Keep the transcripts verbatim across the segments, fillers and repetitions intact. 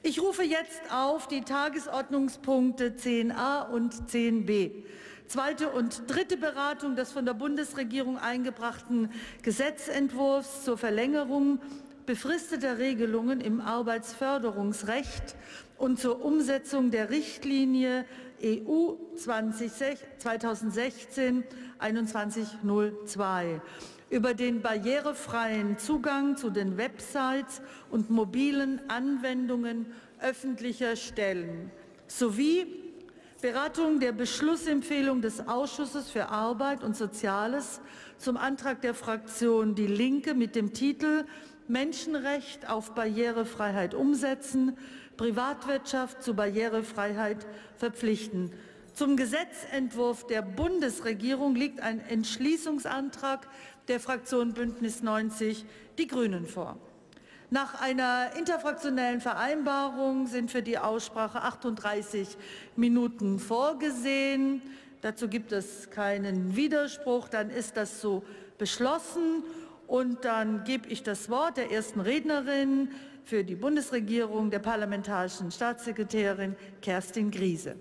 Ich rufe jetzt auf die Tagesordnungspunkte zehn a und zehn b. Zweite und dritte Beratung des von der Bundesregierung eingebrachten Gesetzentwurfs zur Verlängerung befristeter Regelungen im Arbeitsförderungsrecht und zur Umsetzung der Richtlinie E U zweitausendsechzehn einundzwanzig null zwei über den barrierefreien Zugang zu den Websites und mobilen Anwendungen öffentlicher Stellen sowie Beratung der Beschlussempfehlung des Ausschusses für Arbeit und Soziales zum Antrag der Fraktion Die Linke mit dem Titel Menschenrecht auf Barrierefreiheit umsetzen, Privatwirtschaft zu Barrierefreiheit verpflichten. Zum Gesetzentwurf der Bundesregierung liegt ein Entschließungsantrag der Fraktion Bündnis neunzig Die Grünen vor. Nach einer interfraktionellen Vereinbarung sind für die Aussprache achtunddreißig Minuten vorgesehen. Dazu gibt es keinen Widerspruch. Dann ist das so beschlossen. Und dann gebe ich das Wort der ersten Rednerin für die Bundesregierung, der parlamentarischen Staatssekretärin Kerstin Griese.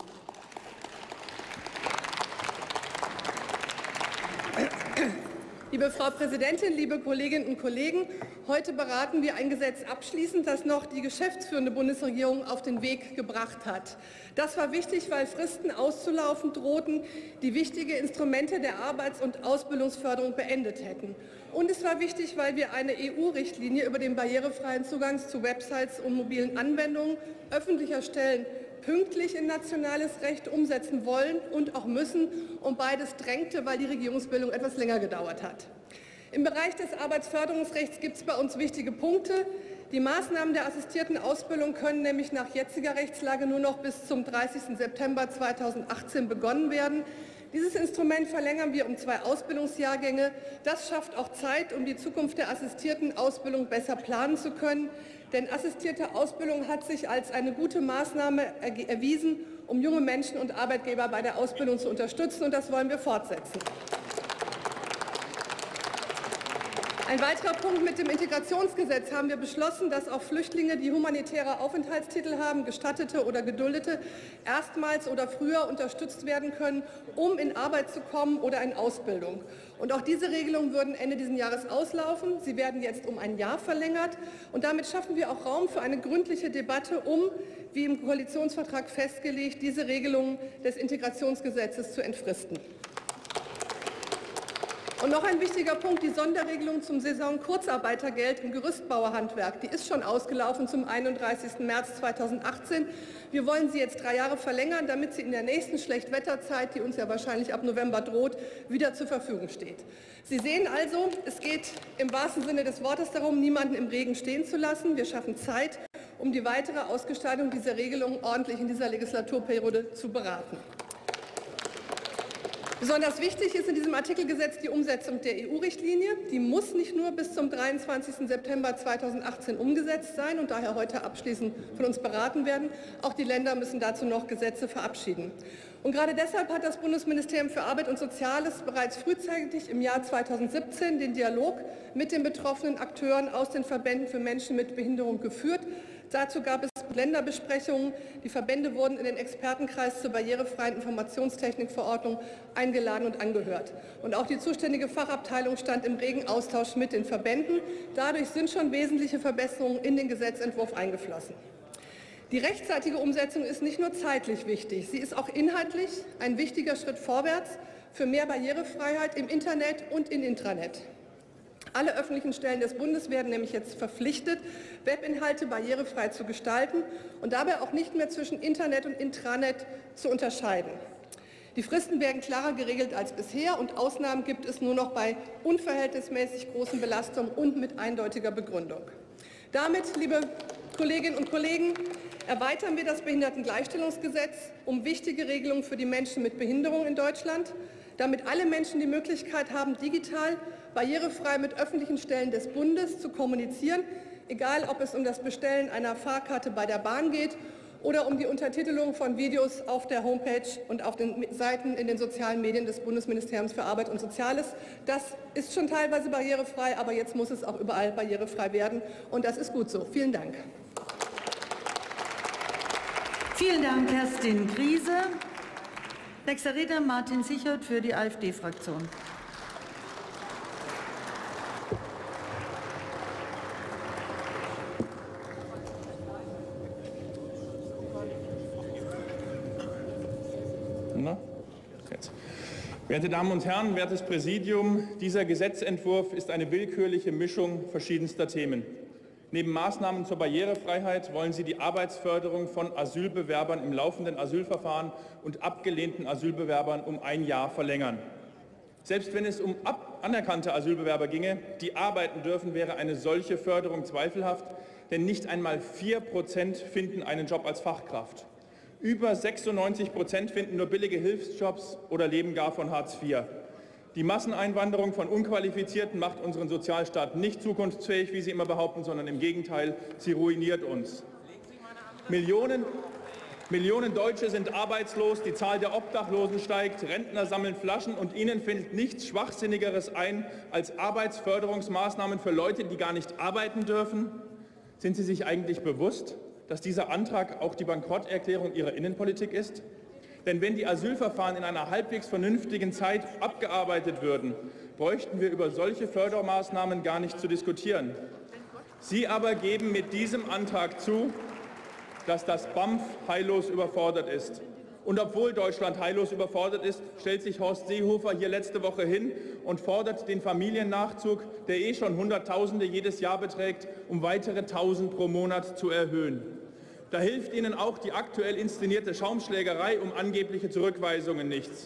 Liebe Frau Präsidentin, liebe Kolleginnen und Kollegen! Heute beraten wir ein Gesetz abschließend, das noch die geschäftsführende Bundesregierung auf den Weg gebracht hat. Das war wichtig, weil Fristen auszulaufen drohten, die wichtige Instrumente der Arbeits- und Ausbildungsförderung beendet hätten. Und es war wichtig, weil wir eine E U-Richtlinie über den barrierefreien Zugang zu Websites und mobilen Anwendungen öffentlicher Stellen pünktlich in nationales Recht umsetzen wollen und auch müssen. Und beides drängte, weil die Regierungsbildung etwas länger gedauert hat. Im Bereich des Arbeitsförderungsrechts gibt es bei uns wichtige Punkte. Die Maßnahmen der assistierten Ausbildung können nämlich nach jetziger Rechtslage nur noch bis zum dreißigsten September zweitausendachtzehn begonnen werden. Dieses Instrument verlängern wir um zwei Ausbildungsjahrgänge. Das schafft auch Zeit, um die Zukunft der assistierten Ausbildung besser planen zu können. Denn assistierte Ausbildung hat sich als eine gute Maßnahme erwiesen, um junge Menschen und Arbeitgeber bei der Ausbildung zu unterstützen. Und das wollen wir fortsetzen. Ein weiterer Punkt: Mit dem Integrationsgesetz haben wir beschlossen, dass auch Flüchtlinge, die humanitäre Aufenthaltstitel haben, Gestattete oder Geduldete, erstmals oder früher unterstützt werden können, um in Arbeit zu kommen oder in Ausbildung. Und auch diese Regelungen würden Ende dieses Jahres auslaufen. Sie werden jetzt um ein Jahr verlängert. Und damit schaffen wir auch Raum für eine gründliche Debatte, um, wie im Koalitionsvertrag festgelegt, diese Regelungen des Integrationsgesetzes zu entfristen. Und noch ein wichtiger Punkt: Die Sonderregelung zum Saisonkurzarbeitergeld im Gerüstbauerhandwerk. Die ist schon ausgelaufen zum einunddreißigsten März zweitausendachtzehn. Wir wollen sie jetzt drei Jahre verlängern, damit sie in der nächsten Schlechtwetterzeit, die uns ja wahrscheinlich ab November droht, wieder zur Verfügung steht. Sie sehen also, es geht im wahrsten Sinne des Wortes darum, niemanden im Regen stehen zu lassen. Wir schaffen Zeit, um die weitere Ausgestaltung dieser Regelung ordentlich in dieser Legislaturperiode zu beraten. Besonders wichtig ist in diesem Artikelgesetz die Umsetzung der E U-Richtlinie. Die muss nicht nur bis zum dreiundzwanzigsten September zweitausendachtzehn umgesetzt sein und daher heute abschließend von uns beraten werden. Auch die Länder müssen dazu noch Gesetze verabschieden. Und gerade deshalb hat das Bundesministerium für Arbeit und Soziales bereits frühzeitig im Jahr zweitausendsiebzehn den Dialog mit den betroffenen Akteuren aus den Verbänden für Menschen mit Behinderung geführt. Dazu gab es Länderbesprechungen. Die Verbände wurden in den Expertenkreis zur barrierefreien Informationstechnikverordnung eingeladen und angehört. Und auch die zuständige Fachabteilung stand im regen Austausch mit den Verbänden. Dadurch sind schon wesentliche Verbesserungen in den Gesetzentwurf eingeflossen. Die rechtzeitige Umsetzung ist nicht nur zeitlich wichtig, sie ist auch inhaltlich ein wichtiger Schritt vorwärts für mehr Barrierefreiheit im Internet und im Intranet. Alle öffentlichen Stellen des Bundes werden nämlich jetzt verpflichtet, Webinhalte barrierefrei zu gestalten und dabei auch nicht mehr zwischen Internet und Intranet zu unterscheiden. Die Fristen werden klarer geregelt als bisher und Ausnahmen gibt es nur noch bei unverhältnismäßig großen Belastungen und mit eindeutiger Begründung. Damit, liebe Kolleginnen und Kollegen, erweitern wir das Behindertengleichstellungsgesetz um wichtige Regelungen für die Menschen mit Behinderung in Deutschland, damit alle Menschen die Möglichkeit haben, digital barrierefrei mit öffentlichen Stellen des Bundes zu kommunizieren, egal ob es um das Bestellen einer Fahrkarte bei der Bahn geht oder um die Untertitelung von Videos auf der Homepage und auf den Seiten in den sozialen Medien des Bundesministeriums für Arbeit und Soziales. Das ist schon teilweise barrierefrei, aber jetzt muss es auch überall barrierefrei werden, und das ist gut so. Vielen Dank. Vielen Dank, Kerstin Griese. Nächster Redner Martin Sichert für die AfD-Fraktion. Werte Damen und Herren, wertes Präsidium, dieser Gesetzentwurf ist eine willkürliche Mischung verschiedenster Themen. Neben Maßnahmen zur Barrierefreiheit wollen Sie die Arbeitsförderung von Asylbewerbern im laufenden Asylverfahren und abgelehnten Asylbewerbern um ein Jahr verlängern. Selbst wenn es um anerkannte Asylbewerber ginge, die arbeiten dürfen, wäre eine solche Förderung zweifelhaft, denn nicht einmal vier Prozent finden einen Job als Fachkraft. Über sechsundneunzig Prozent finden nur billige Hilfsjobs oder leben gar von Hartz vier. Die Masseneinwanderung von Unqualifizierten macht unseren Sozialstaat nicht zukunftsfähig, wie Sie immer behaupten, sondern im Gegenteil, sie ruiniert uns. Millionen, Millionen Deutsche sind arbeitslos, die Zahl der Obdachlosen steigt, Rentner sammeln Flaschen und Ihnen fällt nichts Schwachsinnigeres ein als Arbeitsförderungsmaßnahmen für Leute, die gar nicht arbeiten dürfen. Sind Sie sich eigentlich bewusst, dass dieser Antrag auch die Bankrotterklärung Ihrer Innenpolitik ist? Denn wenn die Asylverfahren in einer halbwegs vernünftigen Zeit abgearbeitet würden, bräuchten wir über solche Fördermaßnahmen gar nicht zu diskutieren. Sie aber geben mit diesem Antrag zu, dass das B A M F heillos überfordert ist. Und obwohl Deutschland heillos überfordert ist, stellt sich Horst Seehofer hier letzte Woche hin und fordert den Familiennachzug, der eh schon Hunderttausende jedes Jahr beträgt, um weitere Tausend pro Monat zu erhöhen. Da hilft Ihnen auch die aktuell inszenierte Schaumschlägerei um angebliche Zurückweisungen nichts.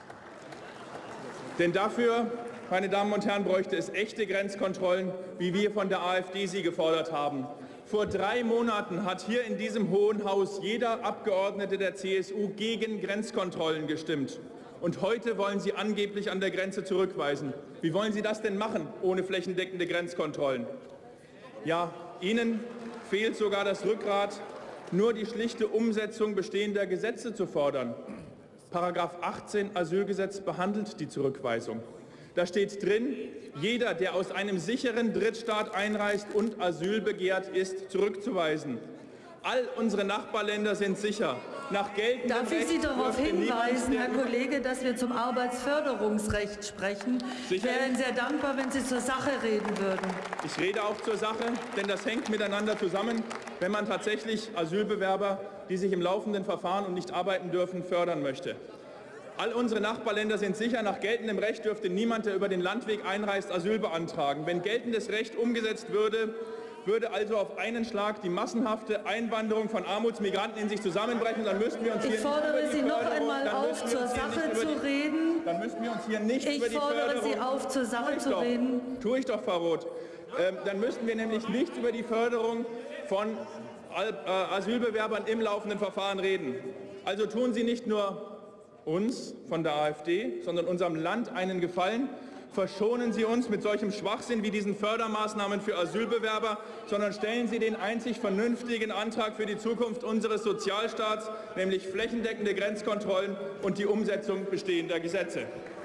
Denn dafür, meine Damen und Herren, bräuchte es echte Grenzkontrollen, wie wir von der AfD sie gefordert haben. Vor drei Monaten hat hier in diesem Hohen Haus jeder Abgeordnete der C S U gegen Grenzkontrollen gestimmt. Und heute wollen Sie angeblich an der Grenze zurückweisen. Wie wollen Sie das denn machen, ohne flächendeckende Grenzkontrollen? Ja, Ihnen fehlt sogar das Rückgrat, nur die schlichte Umsetzung bestehender Gesetze zu fordern. Paragraph achtzehn Asylgesetz behandelt die Zurückweisung. Da steht drin, jeder, der aus einem sicheren Drittstaat einreist und Asyl begehrt, ist zurückzuweisen. All unsere Nachbarländer sind sicher. Nach geltendem Darf ich Sie darauf hinweisen, Herr Kollege, dass wir zum Arbeitsförderungsrecht sprechen? Ich wäre Ihnen sehr dankbar, wenn Sie zur Sache reden würden. Ich rede auch zur Sache, denn das hängt miteinander zusammen, wenn man tatsächlich Asylbewerber, die sich im laufenden Verfahren und nicht arbeiten dürfen, fördern möchte. All unsere Nachbarländer sind sicher, nach geltendem Recht dürfte niemand, der über den Landweg einreist, Asyl beantragen. Wenn geltendes Recht umgesetzt würde, würde also auf einen Schlag die massenhafte Einwanderung von Armutsmigranten in sich zusammenbrechen, dann müssten wir uns hier ich fordere nicht Sie über die noch Förderung, einmal auf, zur Sache zu die, reden. Dann müssten wir uns hier nicht ich über die fordere Förderung... Sie auf, zur Sache zu doch, reden. Tue ich doch, Frau Roth. Ähm, dann müssten wir nämlich nicht über die Förderung von äh, Asylbewerbern im laufenden Verfahren reden. Also tun Sie nicht nur uns von der AfD, sondern unserem Land einen Gefallen. Verschonen Sie uns mit solchem Schwachsinn wie diesen Fördermaßnahmen für Asylbewerber, sondern stellen Sie den einzig vernünftigen Antrag für die Zukunft unseres Sozialstaats, nämlich flächendeckende Grenzkontrollen und die Umsetzung bestehender Gesetze.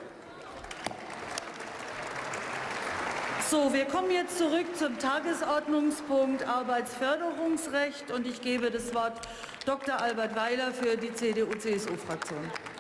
So, wir kommen jetzt zurück zum Tagesordnungspunkt Arbeitsförderungsrecht und ich gebe das Wort Doktor Albert Weiler für die C D U C S U-Fraktion.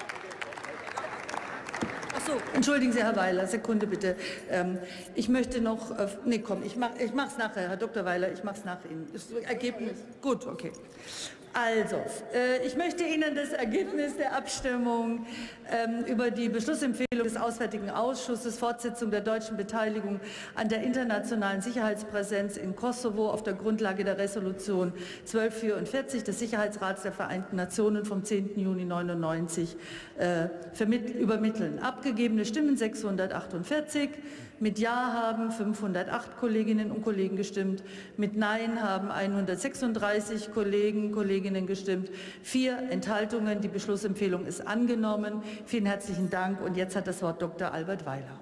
So, entschuldigen Sie, Herr Weiler, Sekunde bitte. Ähm, ich möchte noch, äh, nee, komm, ich mache ich es nachher, Herr Doktor Weiler, ich mache es nach Ihnen. Das Ergebnis, gut, okay. Also, äh, ich möchte Ihnen das Ergebnis der Abstimmung ähm, über die Beschlussempfehlung des Auswärtigen Ausschusses, Fortsetzung der deutschen Beteiligung an der internationalen Sicherheitspräsenz in Kosovo auf der Grundlage der Resolution zwölfhundertvierundvierzig des Sicherheitsrats der Vereinten Nationen vom zehnten Juni neunzehnhundertneunundneunzig äh, übermitteln. Abgegebene Stimmen sechshundertachtundvierzig. Mit Ja haben fünfhundertacht Kolleginnen und Kollegen gestimmt, mit Nein haben hundertsechsunddreißig Kollegen, Kolleginnen gestimmt, vier Enthaltungen. Die Beschlussempfehlung ist angenommen. Vielen herzlichen Dank. Und jetzt hat das Wort Doktor Albert Weiler.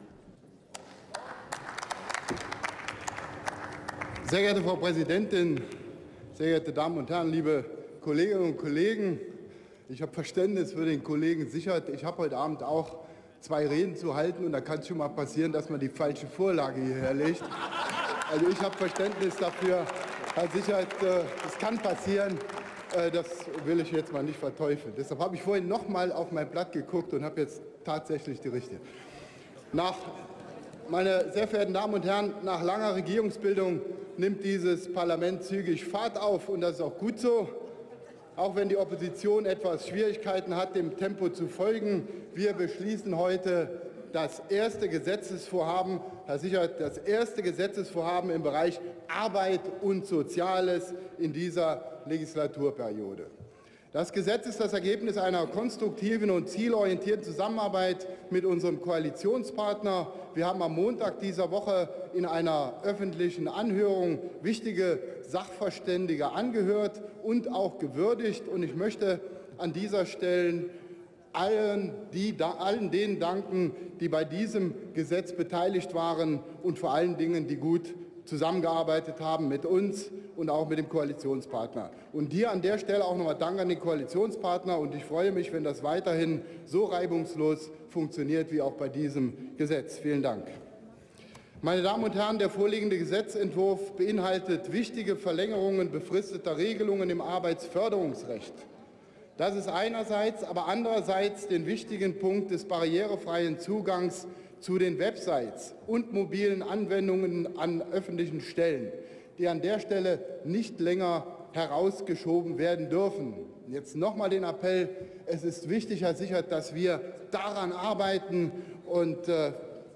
Sehr geehrte Frau Präsidentin, sehr geehrte Damen und Herren, liebe Kolleginnen und Kollegen! Ich habe Verständnis für den Kollegen Sichert. Ich habe heute Abend auch zwei Reden zu halten und da kann es schon mal passieren, dass man die falsche Vorlage hierher legt. Also ich habe Verständnis dafür, Herr Sichert, es kann passieren. Das will ich jetzt mal nicht verteufeln. Deshalb habe ich vorhin noch mal auf mein Blatt geguckt und habe jetzt tatsächlich die richtige. Nach, meine sehr verehrten Damen und Herren, nach langer Regierungsbildung nimmt dieses Parlament zügig Fahrt auf, und das ist auch gut so. Auch wenn die Opposition etwas Schwierigkeiten hat, dem Tempo zu folgen. Wir beschließen heute das erste Gesetzesvorhaben, Herr Sichert, das erste Gesetzesvorhaben im Bereich Arbeit und Soziales in dieser Legislaturperiode. Das Gesetz ist das Ergebnis einer konstruktiven und zielorientierten Zusammenarbeit mit unserem Koalitionspartner. Wir haben am Montag dieser Woche in einer öffentlichen Anhörung wichtige Sachverständige angehört und auch gewürdigt. Und ich möchte an dieser Stelle allen, die, allen denen danken, die bei diesem Gesetz beteiligt waren und vor allen Dingen, die gut zusammengearbeitet haben mit uns und auch mit dem Koalitionspartner. Und hier an der Stelle auch nochmal Dank an den Koalitionspartner. Und ich freue mich, wenn das weiterhin so reibungslos funktioniert wie auch bei diesem Gesetz. Vielen Dank. Meine Damen und Herren, der vorliegende Gesetzentwurf beinhaltet wichtige Verlängerungen befristeter Regelungen im Arbeitsförderungsrecht. Das ist einerseits, aber andererseits den wichtigen Punkt des barrierefreien Zugangs zu den Websites und mobilen Anwendungen an öffentlichen Stellen, die an der Stelle nicht länger herausgeschoben werden dürfen. Jetzt noch mal den Appell: Es ist wichtig, Herr Sichert, dass wir daran arbeiten, und äh,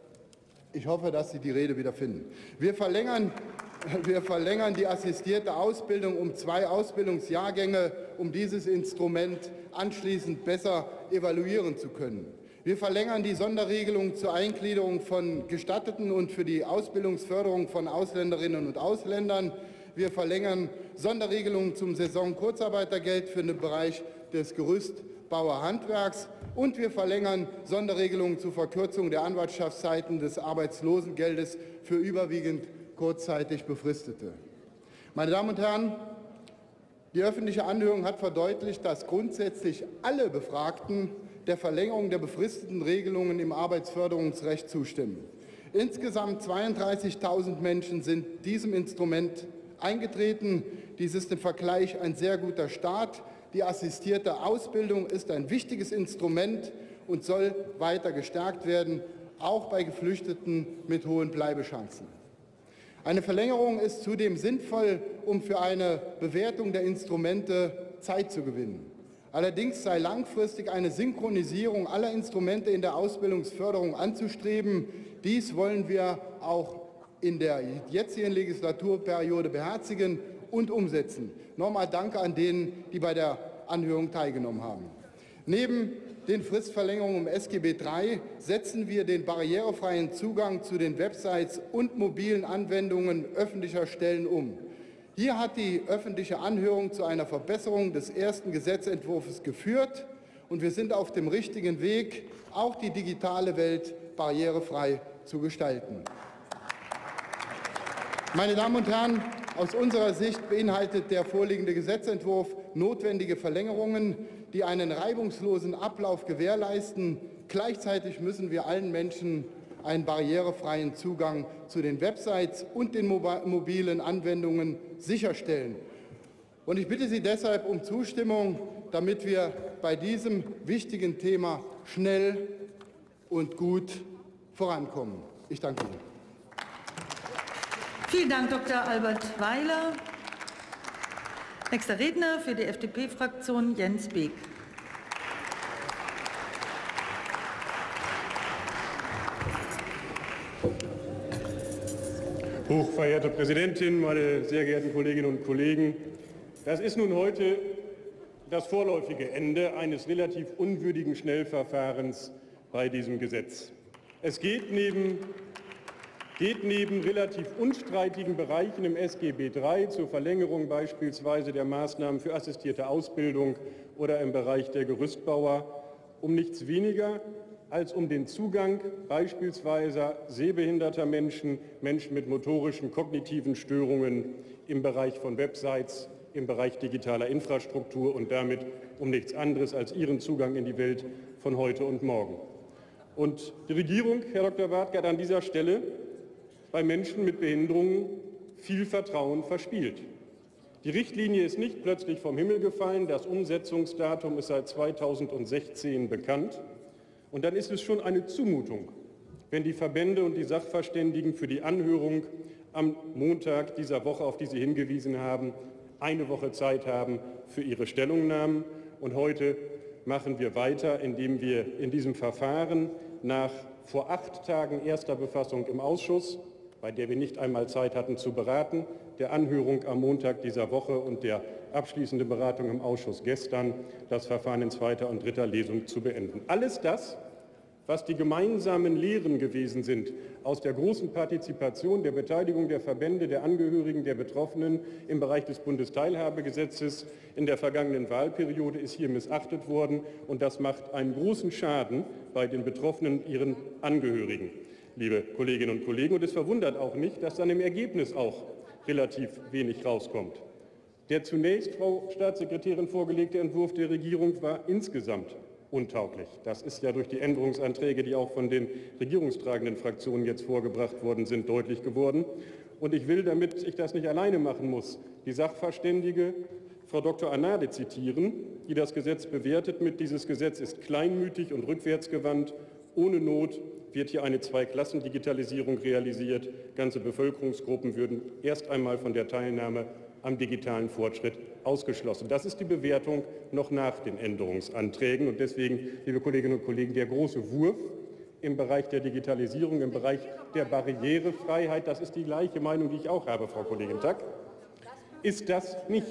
ich hoffe, dass Sie die Rede wieder finden. Wir verlängern, wir verlängern die assistierte Ausbildung um zwei Ausbildungsjahrgänge, um dieses Instrument anschließend besser evaluieren zu können. Wir verlängern die Sonderregelung zur Eingliederung von Gestatteten und für die Ausbildungsförderung von Ausländerinnen und Ausländern. Wir verlängern Sonderregelungen zum Saisonkurzarbeitergeld für den Bereich des Gerüstbauerhandwerks. Und wir verlängern Sonderregelungen zur Verkürzung der Anwartschaftszeiten des Arbeitslosengeldes für überwiegend kurzzeitig Befristete. Meine Damen und Herren, die öffentliche Anhörung hat verdeutlicht, dass grundsätzlich alle Befragten der Verlängerung der befristeten Regelungen im Arbeitsförderungsrecht zustimmen. Insgesamt zweiunddreißigtausend Menschen sind diesem Instrument eingetreten. Dies ist im Vergleich ein sehr guter Start. Die assistierte Ausbildung ist ein wichtiges Instrument und soll weiter gestärkt werden, auch bei Geflüchteten mit hohen Bleibechancen. Eine Verlängerung ist zudem sinnvoll, um für eine Bewertung der Instrumente Zeit zu gewinnen. Allerdings sei langfristig eine Synchronisierung aller Instrumente in der Ausbildungsförderung anzustreben. Dies wollen wir auch in der jetzigen Legislaturperiode beherzigen und umsetzen. Nochmal Danke an denen, die bei der Anhörung teilgenommen haben. Neben den Fristverlängerungen im S G B drei setzen wir den barrierefreien Zugang zu den Websites und mobilen Anwendungen öffentlicher Stellen um. Hier hat die öffentliche Anhörung zu einer Verbesserung des ersten Gesetzentwurfs geführt, und wir sind auf dem richtigen Weg, auch die digitale Welt barrierefrei zu gestalten. Meine Damen und Herren, aus unserer Sicht beinhaltet der vorliegende Gesetzentwurf notwendige Verlängerungen, die einen reibungslosen Ablauf gewährleisten. Gleichzeitig müssen wir allen Menschen einen barrierefreien Zugang zu den Websites und den mobilen Anwendungen sicherstellen. Und ich bitte Sie deshalb um Zustimmung, damit wir bei diesem wichtigen Thema schnell und gut vorankommen. Ich danke Ihnen. Vielen Dank, Doktor Albert Weiler. Nächster Redner für die F D P-Fraktion, Jens Beek. Hochverehrte Präsidentin, meine sehr geehrten Kolleginnen und Kollegen! Das ist nun heute das vorläufige Ende eines relativ unwürdigen Schnellverfahrens bei diesem Gesetz. Es geht neben, geht neben relativ unstreitigen Bereichen im S G B drei zur Verlängerung beispielsweise der Maßnahmen für assistierte Ausbildung oder im Bereich der Gerüstbauer um nichts weniger als um den Zugang beispielsweise sehbehinderter Menschen, Menschen mit motorischen, kognitiven Störungen im Bereich von Websites, im Bereich digitaler Infrastruktur und damit um nichts anderes als ihren Zugang in die Welt von heute und morgen. Und die Regierung, Herr Doktor Bartke, hat an dieser Stelle bei Menschen mit Behinderungen viel Vertrauen verspielt. Die Richtlinie ist nicht plötzlich vom Himmel gefallen. Das Umsetzungsdatum ist seit zweitausendsechzehn bekannt. Und dann ist es schon eine Zumutung, wenn die Verbände und die Sachverständigen für die Anhörung am Montag dieser Woche, auf die Sie hingewiesen haben, eine Woche Zeit haben für ihre Stellungnahmen. Und heute machen wir weiter, indem wir in diesem Verfahren nach vor acht Tagen erster Befassung im Ausschuss, bei der wir nicht einmal Zeit hatten zu beraten, der Anhörung am Montag dieser Woche und der abschließenden Beratung im Ausschuss gestern, das Verfahren in zweiter und dritter Lesung zu beenden. Alles das, was die gemeinsamen Lehren gewesen sind aus der großen Partizipation, der Beteiligung der Verbände, der Angehörigen, der Betroffenen im Bereich des Bundesteilhabegesetzes in der vergangenen Wahlperiode, ist hier missachtet worden. Und das macht einen großen Schaden bei den Betroffenen und ihren Angehörigen, liebe Kolleginnen und Kollegen. Und es verwundert auch nicht, dass dann im Ergebnis auch relativ wenig rauskommt. Der zunächst, Frau Staatssekretärin, vorgelegte Entwurf der Regierung war insgesamt untauglich. Das ist ja durch die Änderungsanträge, die auch von den regierungstragenden Fraktionen jetzt vorgebracht worden sind, deutlich geworden. Und ich will, damit ich das nicht alleine machen muss, die Sachverständige Frau Doktor Anade zitieren, die das Gesetz bewertet mit: Dieses Gesetz ist kleinmütig und rückwärtsgewandt. Ohne Not wird hier eine Zweiklassendigitalisierung realisiert. Ganze Bevölkerungsgruppen würden erst einmal von der Teilnahme am digitalen Fortschritt ausgeschlossen. Das ist die Bewertung noch nach den Änderungsanträgen. Und deswegen, liebe Kolleginnen und Kollegen, der große Wurf im Bereich der Digitalisierung, im Bereich der Barrierefreiheit, das ist die gleiche Meinung, die ich auch habe, Frau Kollegin Tack, ist das nicht.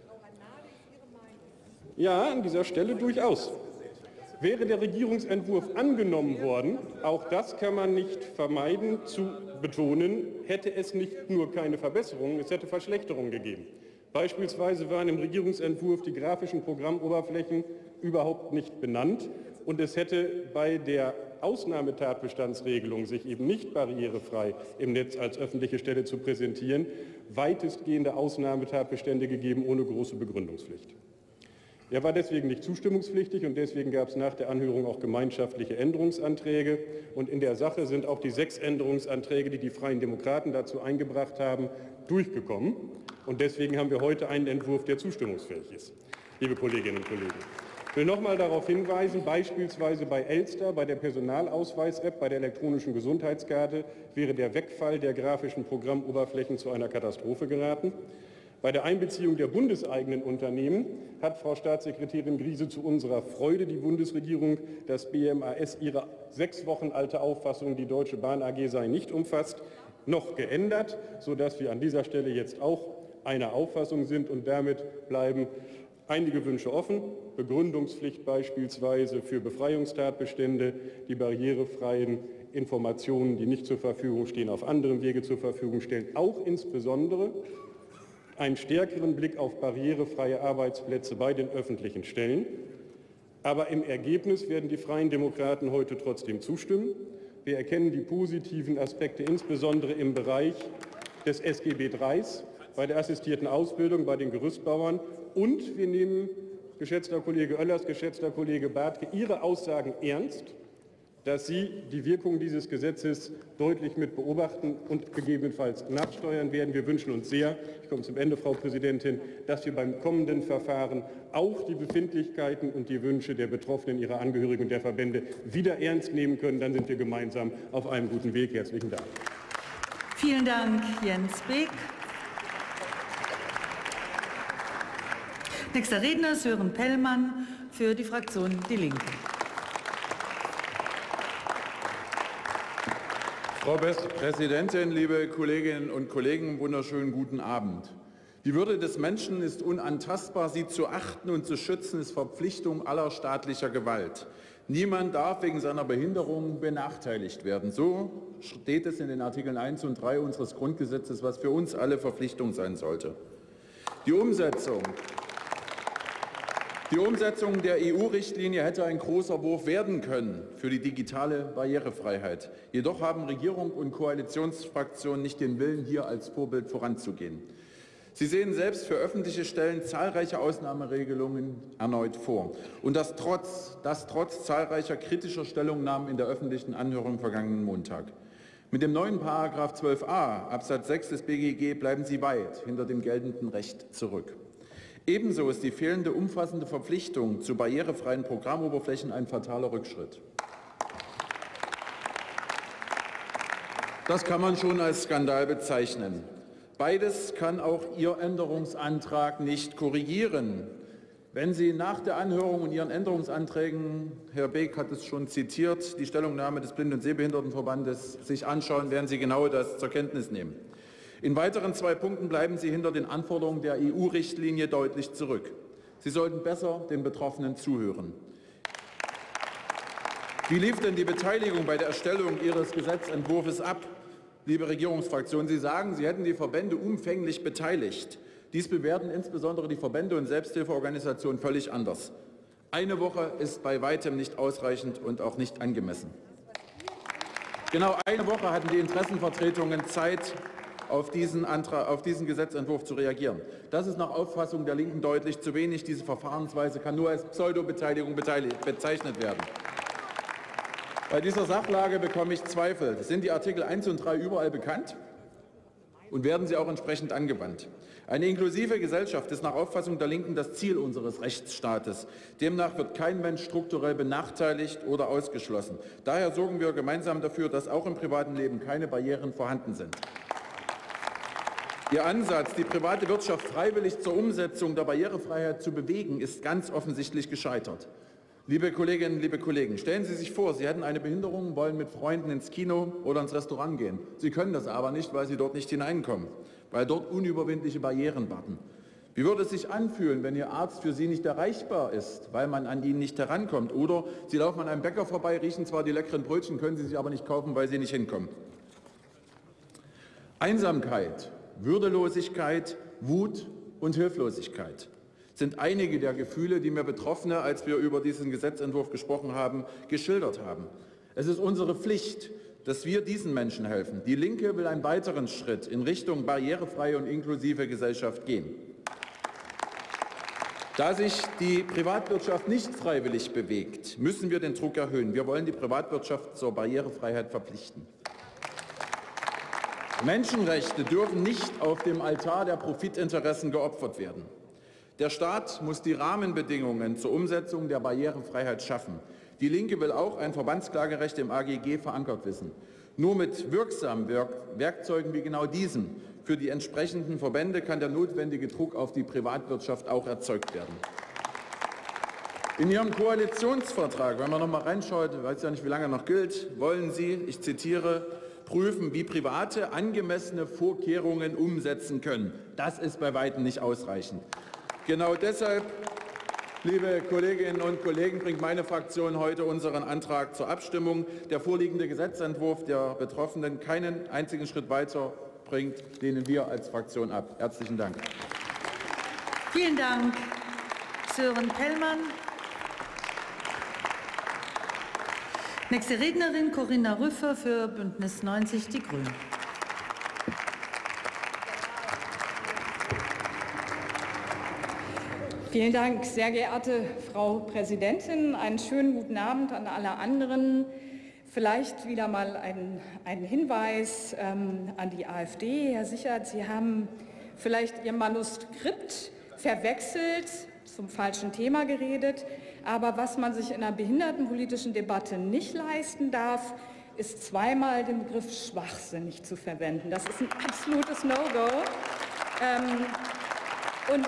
Ja, an dieser Stelle durchaus. Wäre der Regierungsentwurf angenommen worden, auch das kann man nicht vermeiden zu betonen, hätte es nicht nur keine Verbesserungen, es hätte Verschlechterungen gegeben. Beispielsweise waren im Regierungsentwurf die grafischen Programmoberflächen überhaupt nicht benannt und es hätte bei der Ausnahmetatbestandsregelung, sich eben nicht barrierefrei im Netz als öffentliche Stelle zu präsentieren, weitestgehende Ausnahmetatbestände gegeben ohne große Begründungspflicht. Er war deswegen nicht zustimmungspflichtig und deswegen gab es nach der Anhörung auch gemeinschaftliche Änderungsanträge. Und in der Sache sind auch die sechs Änderungsanträge, die die Freien Demokraten dazu eingebracht haben, durchgekommen. Und deswegen haben wir heute einen Entwurf, der zustimmungsfähig ist, liebe Kolleginnen und Kollegen. Ich will noch einmal darauf hinweisen, beispielsweise bei Elster, bei der Personalausweis-App, bei der elektronischen Gesundheitskarte wäre der Wegfall der grafischen Programmoberflächen zu einer Katastrophe geraten. Bei der Einbeziehung der bundeseigenen Unternehmen hat Frau Staatssekretärin Griese zu unserer Freude die Bundesregierung, das B M A S, ihre sechs Wochen alte Auffassung, die Deutsche Bahn A G sei nicht umfasst, noch geändert, sodass wir an dieser Stelle jetzt auch einer Auffassung sind. Und damit bleiben einige Wünsche offen. Begründungspflicht beispielsweise für Befreiungstatbestände, die barrierefreien Informationen, die nicht zur Verfügung stehen, auf anderem Wege zur Verfügung stellen, auch insbesondere einen stärkeren Blick auf barrierefreie Arbeitsplätze bei den öffentlichen Stellen. Aber im Ergebnis werden die Freien Demokraten heute trotzdem zustimmen. Wir erkennen die positiven Aspekte insbesondere im Bereich des S G B drei, bei der assistierten Ausbildung, bei den Gerüstbauern. Und wir nehmen, geschätzter Kollege Oellers, geschätzter Kollege Bartke, Ihre Aussagen ernst, dass Sie die Wirkung dieses Gesetzes deutlich mit beobachten und gegebenenfalls nachsteuern werden. Wir wünschen uns sehr, ich komme zum Ende, Frau Präsidentin, dass wir beim kommenden Verfahren auch die Befindlichkeiten und die Wünsche der Betroffenen, ihrer Angehörigen und der Verbände wieder ernst nehmen können. Dann sind wir gemeinsam auf einem guten Weg. Herzlichen Dank. Vielen Dank, Jens Beek. Nächster Redner Sören Pellmann für die Fraktion Die Linke. Frau Präsidentin, liebe Kolleginnen und Kollegen, wunderschönen guten Abend. Die Würde des Menschen ist unantastbar. Sie zu achten und zu schützen ist Verpflichtung aller staatlicher Gewalt. Niemand darf wegen seiner Behinderung benachteiligt werden. So steht es in den Artikeln eins und drei unseres Grundgesetzes, was für uns alle Verpflichtung sein sollte. Die Umsetzung Die Umsetzung der E U-Richtlinie hätte ein großer Wurf werden können für die digitale Barrierefreiheit. Jedoch haben Regierung und Koalitionsfraktionen nicht den Willen, hier als Vorbild voranzugehen. Sie sehen selbst für öffentliche Stellen zahlreiche Ausnahmeregelungen erneut vor. Und das trotz, das trotz zahlreicher kritischer Stellungnahmen in der öffentlichen Anhörung vergangenen Montag. Mit dem neuen Paragraph zwölf a Absatz sechs des B G G bleiben Sie weit hinter dem geltenden Recht zurück. Ebenso ist die fehlende umfassende Verpflichtung zu barrierefreien Programmoberflächen ein fataler Rückschritt. Das kann man schon als Skandal bezeichnen. Beides kann auch Ihr Änderungsantrag nicht korrigieren. Wenn Sie nach der Anhörung und Ihren Änderungsanträgen, Herr Beek hat es schon zitiert, die Stellungnahme des Blinden- und Sehbehindertenverbandes sich anschauen, werden Sie genau das zur Kenntnis nehmen. In weiteren zwei Punkten bleiben Sie hinter den Anforderungen der E U-Richtlinie deutlich zurück. Sie sollten besser den Betroffenen zuhören. Wie lief denn die Beteiligung bei der Erstellung Ihres Gesetzentwurfs ab, liebe Regierungsfraktion? Sie sagen, Sie hätten die Verbände umfänglich beteiligt. Dies bewerten insbesondere die Verbände und Selbsthilfeorganisationen völlig anders. Eine Woche ist bei weitem nicht ausreichend und auch nicht angemessen. Genau eine Woche hatten die Interessenvertretungen Zeit, auf diesen, Antrag, auf diesen Gesetzentwurf zu reagieren. Das ist nach Auffassung der Linken deutlich zu wenig. Diese Verfahrensweise kann nur als Pseudobeteiligung bezeichnet werden. Bei dieser Sachlage bekomme ich Zweifel. Sind die Artikel eins und drei überall bekannt und werden sie auch entsprechend angewandt? Eine inklusive Gesellschaft ist nach Auffassung der Linken das Ziel unseres Rechtsstaates. Demnach wird kein Mensch strukturell benachteiligt oder ausgeschlossen. Daher sorgen wir gemeinsam dafür, dass auch im privaten Leben keine Barrieren vorhanden sind. Ihr Ansatz, die private Wirtschaft freiwillig zur Umsetzung der Barrierefreiheit zu bewegen, ist ganz offensichtlich gescheitert. Liebe Kolleginnen, liebe Kollegen, stellen Sie sich vor, Sie hätten eine Behinderung, wollen mit Freunden ins Kino oder ins Restaurant gehen. Sie können das aber nicht, weil Sie dort nicht hineinkommen, weil dort unüberwindliche Barrieren warten. Wie würde es sich anfühlen, wenn Ihr Arzt für Sie nicht erreichbar ist, weil man an ihn nicht herankommt? Oder Sie laufen an einem Bäcker vorbei, riechen zwar die leckeren Brötchen, können sie sich aber nicht kaufen, weil Sie nicht hinkommen. Einsamkeit, Würdelosigkeit, Wut und Hilflosigkeit sind einige der Gefühle, die mir Betroffene, als wir über diesen Gesetzentwurf gesprochen haben, geschildert haben. Es ist unsere Pflicht, dass wir diesen Menschen helfen. Die Linke will einen weiteren Schritt in Richtung barrierefreie und inklusive Gesellschaft gehen. Da sich die Privatwirtschaft nicht freiwillig bewegt, müssen wir den Druck erhöhen. Wir wollen die Privatwirtschaft zur Barrierefreiheit verpflichten. Menschenrechte dürfen nicht auf dem Altar der Profitinteressen geopfert werden. Der Staat muss die Rahmenbedingungen zur Umsetzung der Barrierefreiheit schaffen. Die Linke will auch ein Verbandsklagerecht im A G G verankert wissen. Nur mit wirksamen Werkzeugen wie genau diesem für die entsprechenden Verbände kann der notwendige Druck auf die Privatwirtschaft auch erzeugt werden. In Ihrem Koalitionsvertrag, wenn man noch mal reinschaut, ich weiß ja nicht, wie lange er noch gilt, wollen Sie, ich zitiere, prüfen, wie Private angemessene Vorkehrungen umsetzen können. Das ist bei weitem nicht ausreichend. Genau deshalb, liebe Kolleginnen und Kollegen, bringt meine Fraktion heute unseren Antrag zur Abstimmung. Der vorliegende Gesetzentwurf der Betroffenen keinen einzigen Schritt weiter bringt, lehnen wir als Fraktion ab. Herzlichen Dank. Vielen Dank, Sören Pellmann. Nächste Rednerin Corinna Rüffer für Bündnis neunzig Die Grünen. Vielen Dank, sehr geehrte Frau Präsidentin. Einen schönen guten Abend an alle anderen. Vielleicht wieder mal ein, ein Hinweis ähm, an die AfD. Herr Sichert, Sie haben vielleicht Ihr Manuskript verwechselt, zum falschen Thema geredet. Aber was man sich in einer behindertenpolitischen Debatte nicht leisten darf, ist zweimal den Begriff schwachsinnig zu verwenden. Das ist ein absolutes No-Go. Ähm, und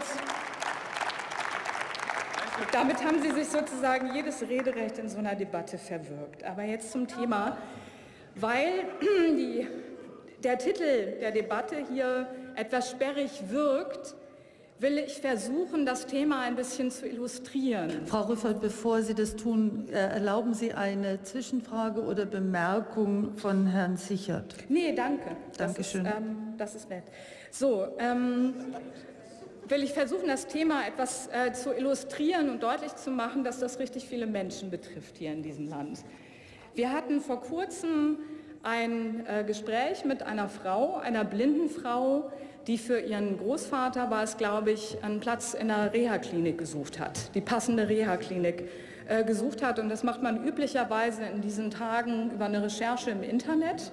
damit haben Sie sich sozusagen jedes Rederecht in so einer Debatte verwirkt. Aber jetzt zum Thema, weil die, der Titel der Debatte hier etwas sperrig wirkt, will ich versuchen, das Thema ein bisschen zu illustrieren. Frau Rüffert, bevor Sie das tun, erlauben Sie eine Zwischenfrage oder Bemerkung von Herrn Sichert? Nee, danke. Dankeschön. Das ist, ähm, das ist nett. So, ähm, will ich versuchen, das Thema etwas äh, zu illustrieren und deutlich zu machen, dass das richtig viele Menschen betrifft hier in diesem Land. Wir hatten vor kurzem ein äh, Gespräch mit einer Frau, einer blinden Frau, die für ihren Großvater, war es glaube ich, einen Platz in einer Reha-Klinik gesucht hat, die passende Reha-Klinik äh, gesucht hat. Und das macht man üblicherweise in diesen Tagen über eine Recherche im Internet.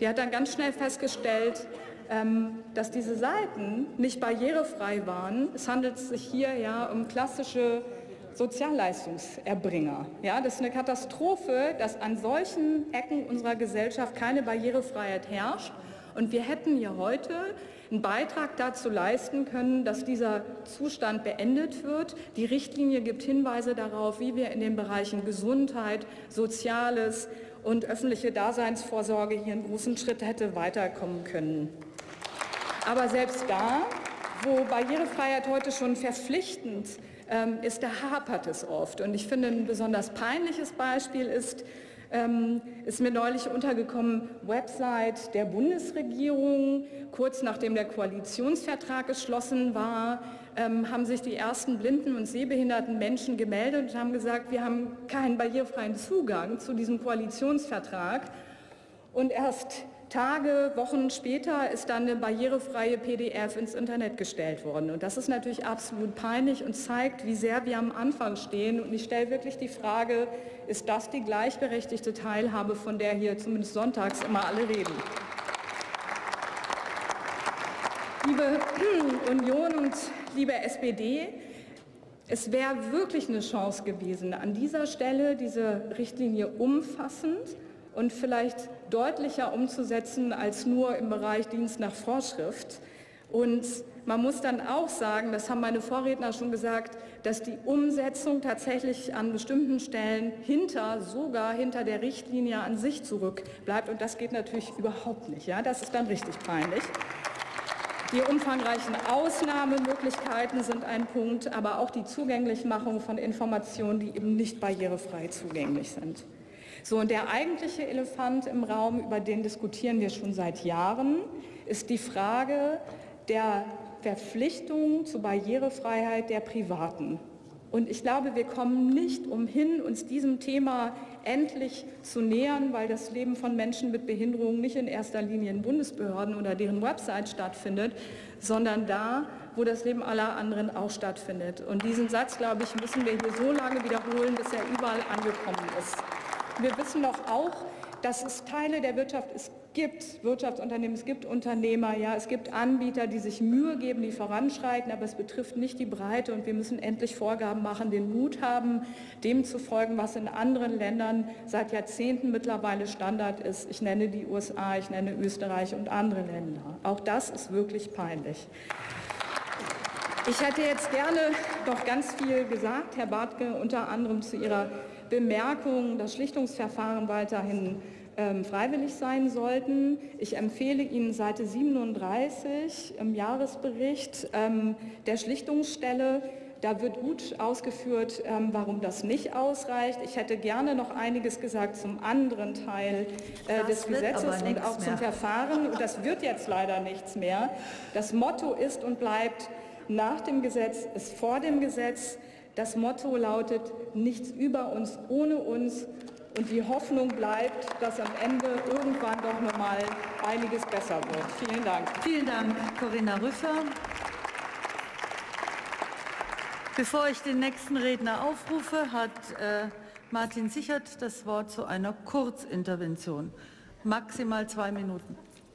Die hat dann ganz schnell festgestellt, dass diese Seiten nicht barrierefrei waren. Es handelt sich hier ja um klassische Sozialleistungserbringer. Ja, das ist eine Katastrophe, dass an solchen Ecken unserer Gesellschaft keine Barrierefreiheit herrscht. Und wir hätten hier heute einen Beitrag dazu leisten können, dass dieser Zustand beendet wird. Die Richtlinie gibt Hinweise darauf, wie wir in den Bereichen Gesundheit, Soziales und öffentliche Daseinsvorsorge hier einen großen Schritt hätte weiterkommen können. Aber selbst da, wo Barrierefreiheit heute schon verpflichtend ähm, ist, da hapert es oft. Und ich finde, ein besonders peinliches Beispiel ist, ähm, ist mir neulich untergekommen, Website der Bundesregierung. Kurz nachdem der Koalitionsvertrag geschlossen war, ähm, haben sich die ersten blinden und sehbehinderten Menschen gemeldet und haben gesagt, wir haben keinen barrierefreien Zugang zu diesem Koalitionsvertrag. Und erst Tage, Wochen später ist dann eine barrierefreie P D F ins Internet gestellt worden. Und das ist natürlich absolut peinlich und zeigt, wie sehr wir am Anfang stehen. Und ich stelle wirklich die Frage, ist das die gleichberechtigte Teilhabe, von der hier zumindest sonntags immer alle reden? Liebe Union und liebe S P D, es wäre wirklich eine Chance gewesen, an dieser Stelle diese Richtlinie umfassend und vielleicht deutlicher umzusetzen als nur im Bereich Dienst nach Vorschrift. Und man muss dann auch sagen, das haben meine Vorredner schon gesagt, dass die Umsetzung tatsächlich an bestimmten Stellen hinter, sogar hinter der Richtlinie an sich zurückbleibt. Und das geht natürlich überhaupt nicht. Ja? Das ist dann richtig peinlich. Die umfangreichen Ausnahmemöglichkeiten sind ein Punkt, aber auch die Zugänglichmachung von Informationen, die eben nicht barrierefrei zugänglich sind. So, und der eigentliche Elefant im Raum, über den diskutieren wir schon seit Jahren, ist die Frage der Verpflichtung zur Barrierefreiheit der Privaten. Und ich glaube, wir kommen nicht umhin, uns diesem Thema endlich zu nähern, weil das Leben von Menschen mit Behinderung nicht in erster Linie in Bundesbehörden oder deren Website stattfindet, sondern da, wo das Leben aller anderen auch stattfindet. Und diesen Satz, glaube ich, müssen wir hier so lange wiederholen, bis er überall angekommen ist. Wir wissen doch auch, dass es Teile der Wirtschaft es gibt, Wirtschaftsunternehmen, es gibt Unternehmer, ja, es gibt Anbieter, die sich Mühe geben, die voranschreiten, aber es betrifft nicht die Breite und wir müssen endlich Vorgaben machen, den Mut haben, dem zu folgen, was in anderen Ländern seit Jahrzehnten mittlerweile Standard ist. Ich nenne die U S A, ich nenne Österreich und andere Länder. Auch das ist wirklich peinlich. Ich hätte jetzt gerne noch ganz viel gesagt, Herr Bartke, unter anderem zu Ihrer Bemerkung, dass Schlichtungsverfahren weiterhin ähm, freiwillig sein sollten. Ich empfehle Ihnen Seite siebenunddreißig im Jahresbericht ähm, der Schlichtungsstelle. Da wird gut ausgeführt, ähm, warum das nicht ausreicht. Ich hätte gerne noch einiges gesagt zum anderen Teil äh, des Gesetzes und auch zum Verfahren. Und das wird jetzt leider nichts mehr. Das Motto ist und bleibt, nach dem Gesetz ist vor dem Gesetz. Das Motto lautet, nichts über uns, ohne uns. Und die Hoffnung bleibt, dass am Ende irgendwann doch noch mal einiges besser wird. Vielen Dank. Vielen Dank, Corinna Rüffer. Bevor ich den nächsten Redner aufrufe, hat äh, Martin Sichert das Wort zu einer Kurzintervention. Maximal zwei Minuten.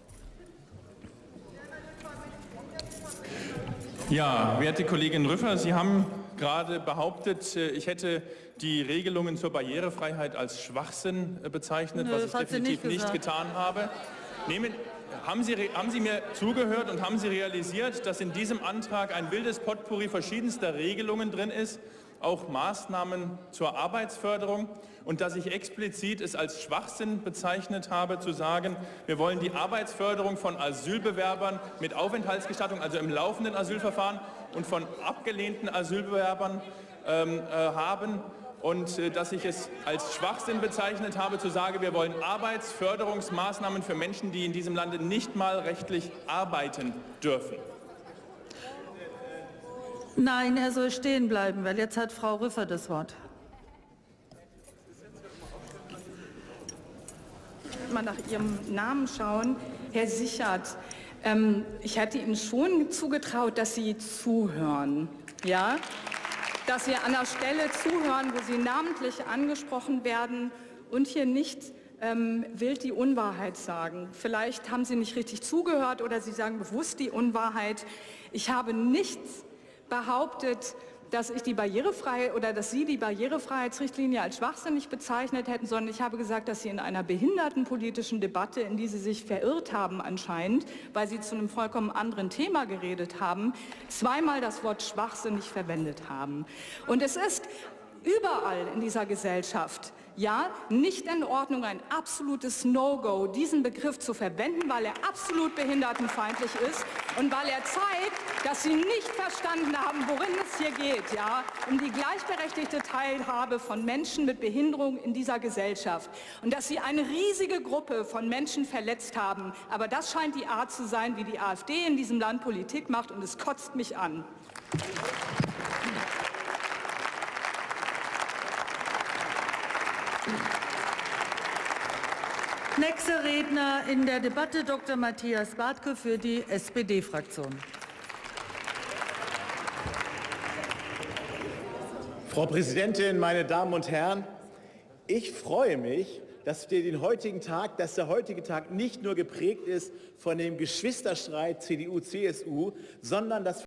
Ja, werte Kollegin Rüffer, Sie haben gerade behauptet, ich hätte die Regelungen zur Barrierefreiheit als Schwachsinn bezeichnet, Nö, was ich definitiv nicht, nicht getan habe. Nehmen, haben, Sie, haben Sie mir zugehört und haben Sie realisiert, dass in diesem Antrag ein wildes Potpourri verschiedenster Regelungen drin ist, auch Maßnahmen zur Arbeitsförderung, und dass ich explizit es als Schwachsinn bezeichnet habe, zu sagen, wir wollen die Arbeitsförderung von Asylbewerbern mit Aufenthaltsgestattung, also im laufenden Asylverfahren, und von abgelehnten Asylbewerbern ähm, äh, haben, und äh, dass ich es als Schwachsinn bezeichnet habe, zu sagen, wir wollen Arbeitsförderungsmaßnahmen für Menschen, die in diesem Lande nicht mal rechtlich arbeiten dürfen. Nein, er soll stehen bleiben, weil jetzt hat Frau Rüffer das Wort. Mal nach Ihrem Namen schauen, Herr Sichert. Ähm, ich hätte Ihnen schon zugetraut, dass Sie zuhören, ja? Dass Sie an der Stelle zuhören, wo Sie namentlich angesprochen werden und hier nicht ähm, wild die Unwahrheit sagen. Vielleicht haben Sie nicht richtig zugehört oder Sie sagen bewusst die Unwahrheit. Ich habe nichts behauptet, dass ich die Barrierefreiheit oder dass Sie die Barrierefreiheitsrichtlinie als schwachsinnig bezeichnet hätten, sondern ich habe gesagt, dass Sie in einer behindertenpolitischen Debatte, in die Sie sich verirrt haben anscheinend, weil Sie zu einem vollkommen anderen Thema geredet haben, zweimal das Wort schwachsinnig verwendet haben. Und es ist überall in dieser Gesellschaft ja nicht in Ordnung, ein absolutes No-Go, diesen Begriff zu verwenden, weil er absolut behindertenfeindlich ist und weil er zeigt, dass Sie nicht verstanden haben, worin es hier geht, ja, um die gleichberechtigte Teilhabe von Menschen mit Behinderung in dieser Gesellschaft und dass Sie eine riesige Gruppe von Menschen verletzt haben. Aber das scheint die Art zu sein, wie die AfD in diesem Land Politik macht, und es kotzt mich an. Nächster Redner in der Debatte, Doktor Matthias Bartke für die S P D-Fraktion. Frau Präsidentin, meine Damen und Herren! Ich freue mich, dass wir den heutigen Tag, dass der heutige Tag nicht nur geprägt ist von dem Geschwisterstreit C D U C S U, sondern dass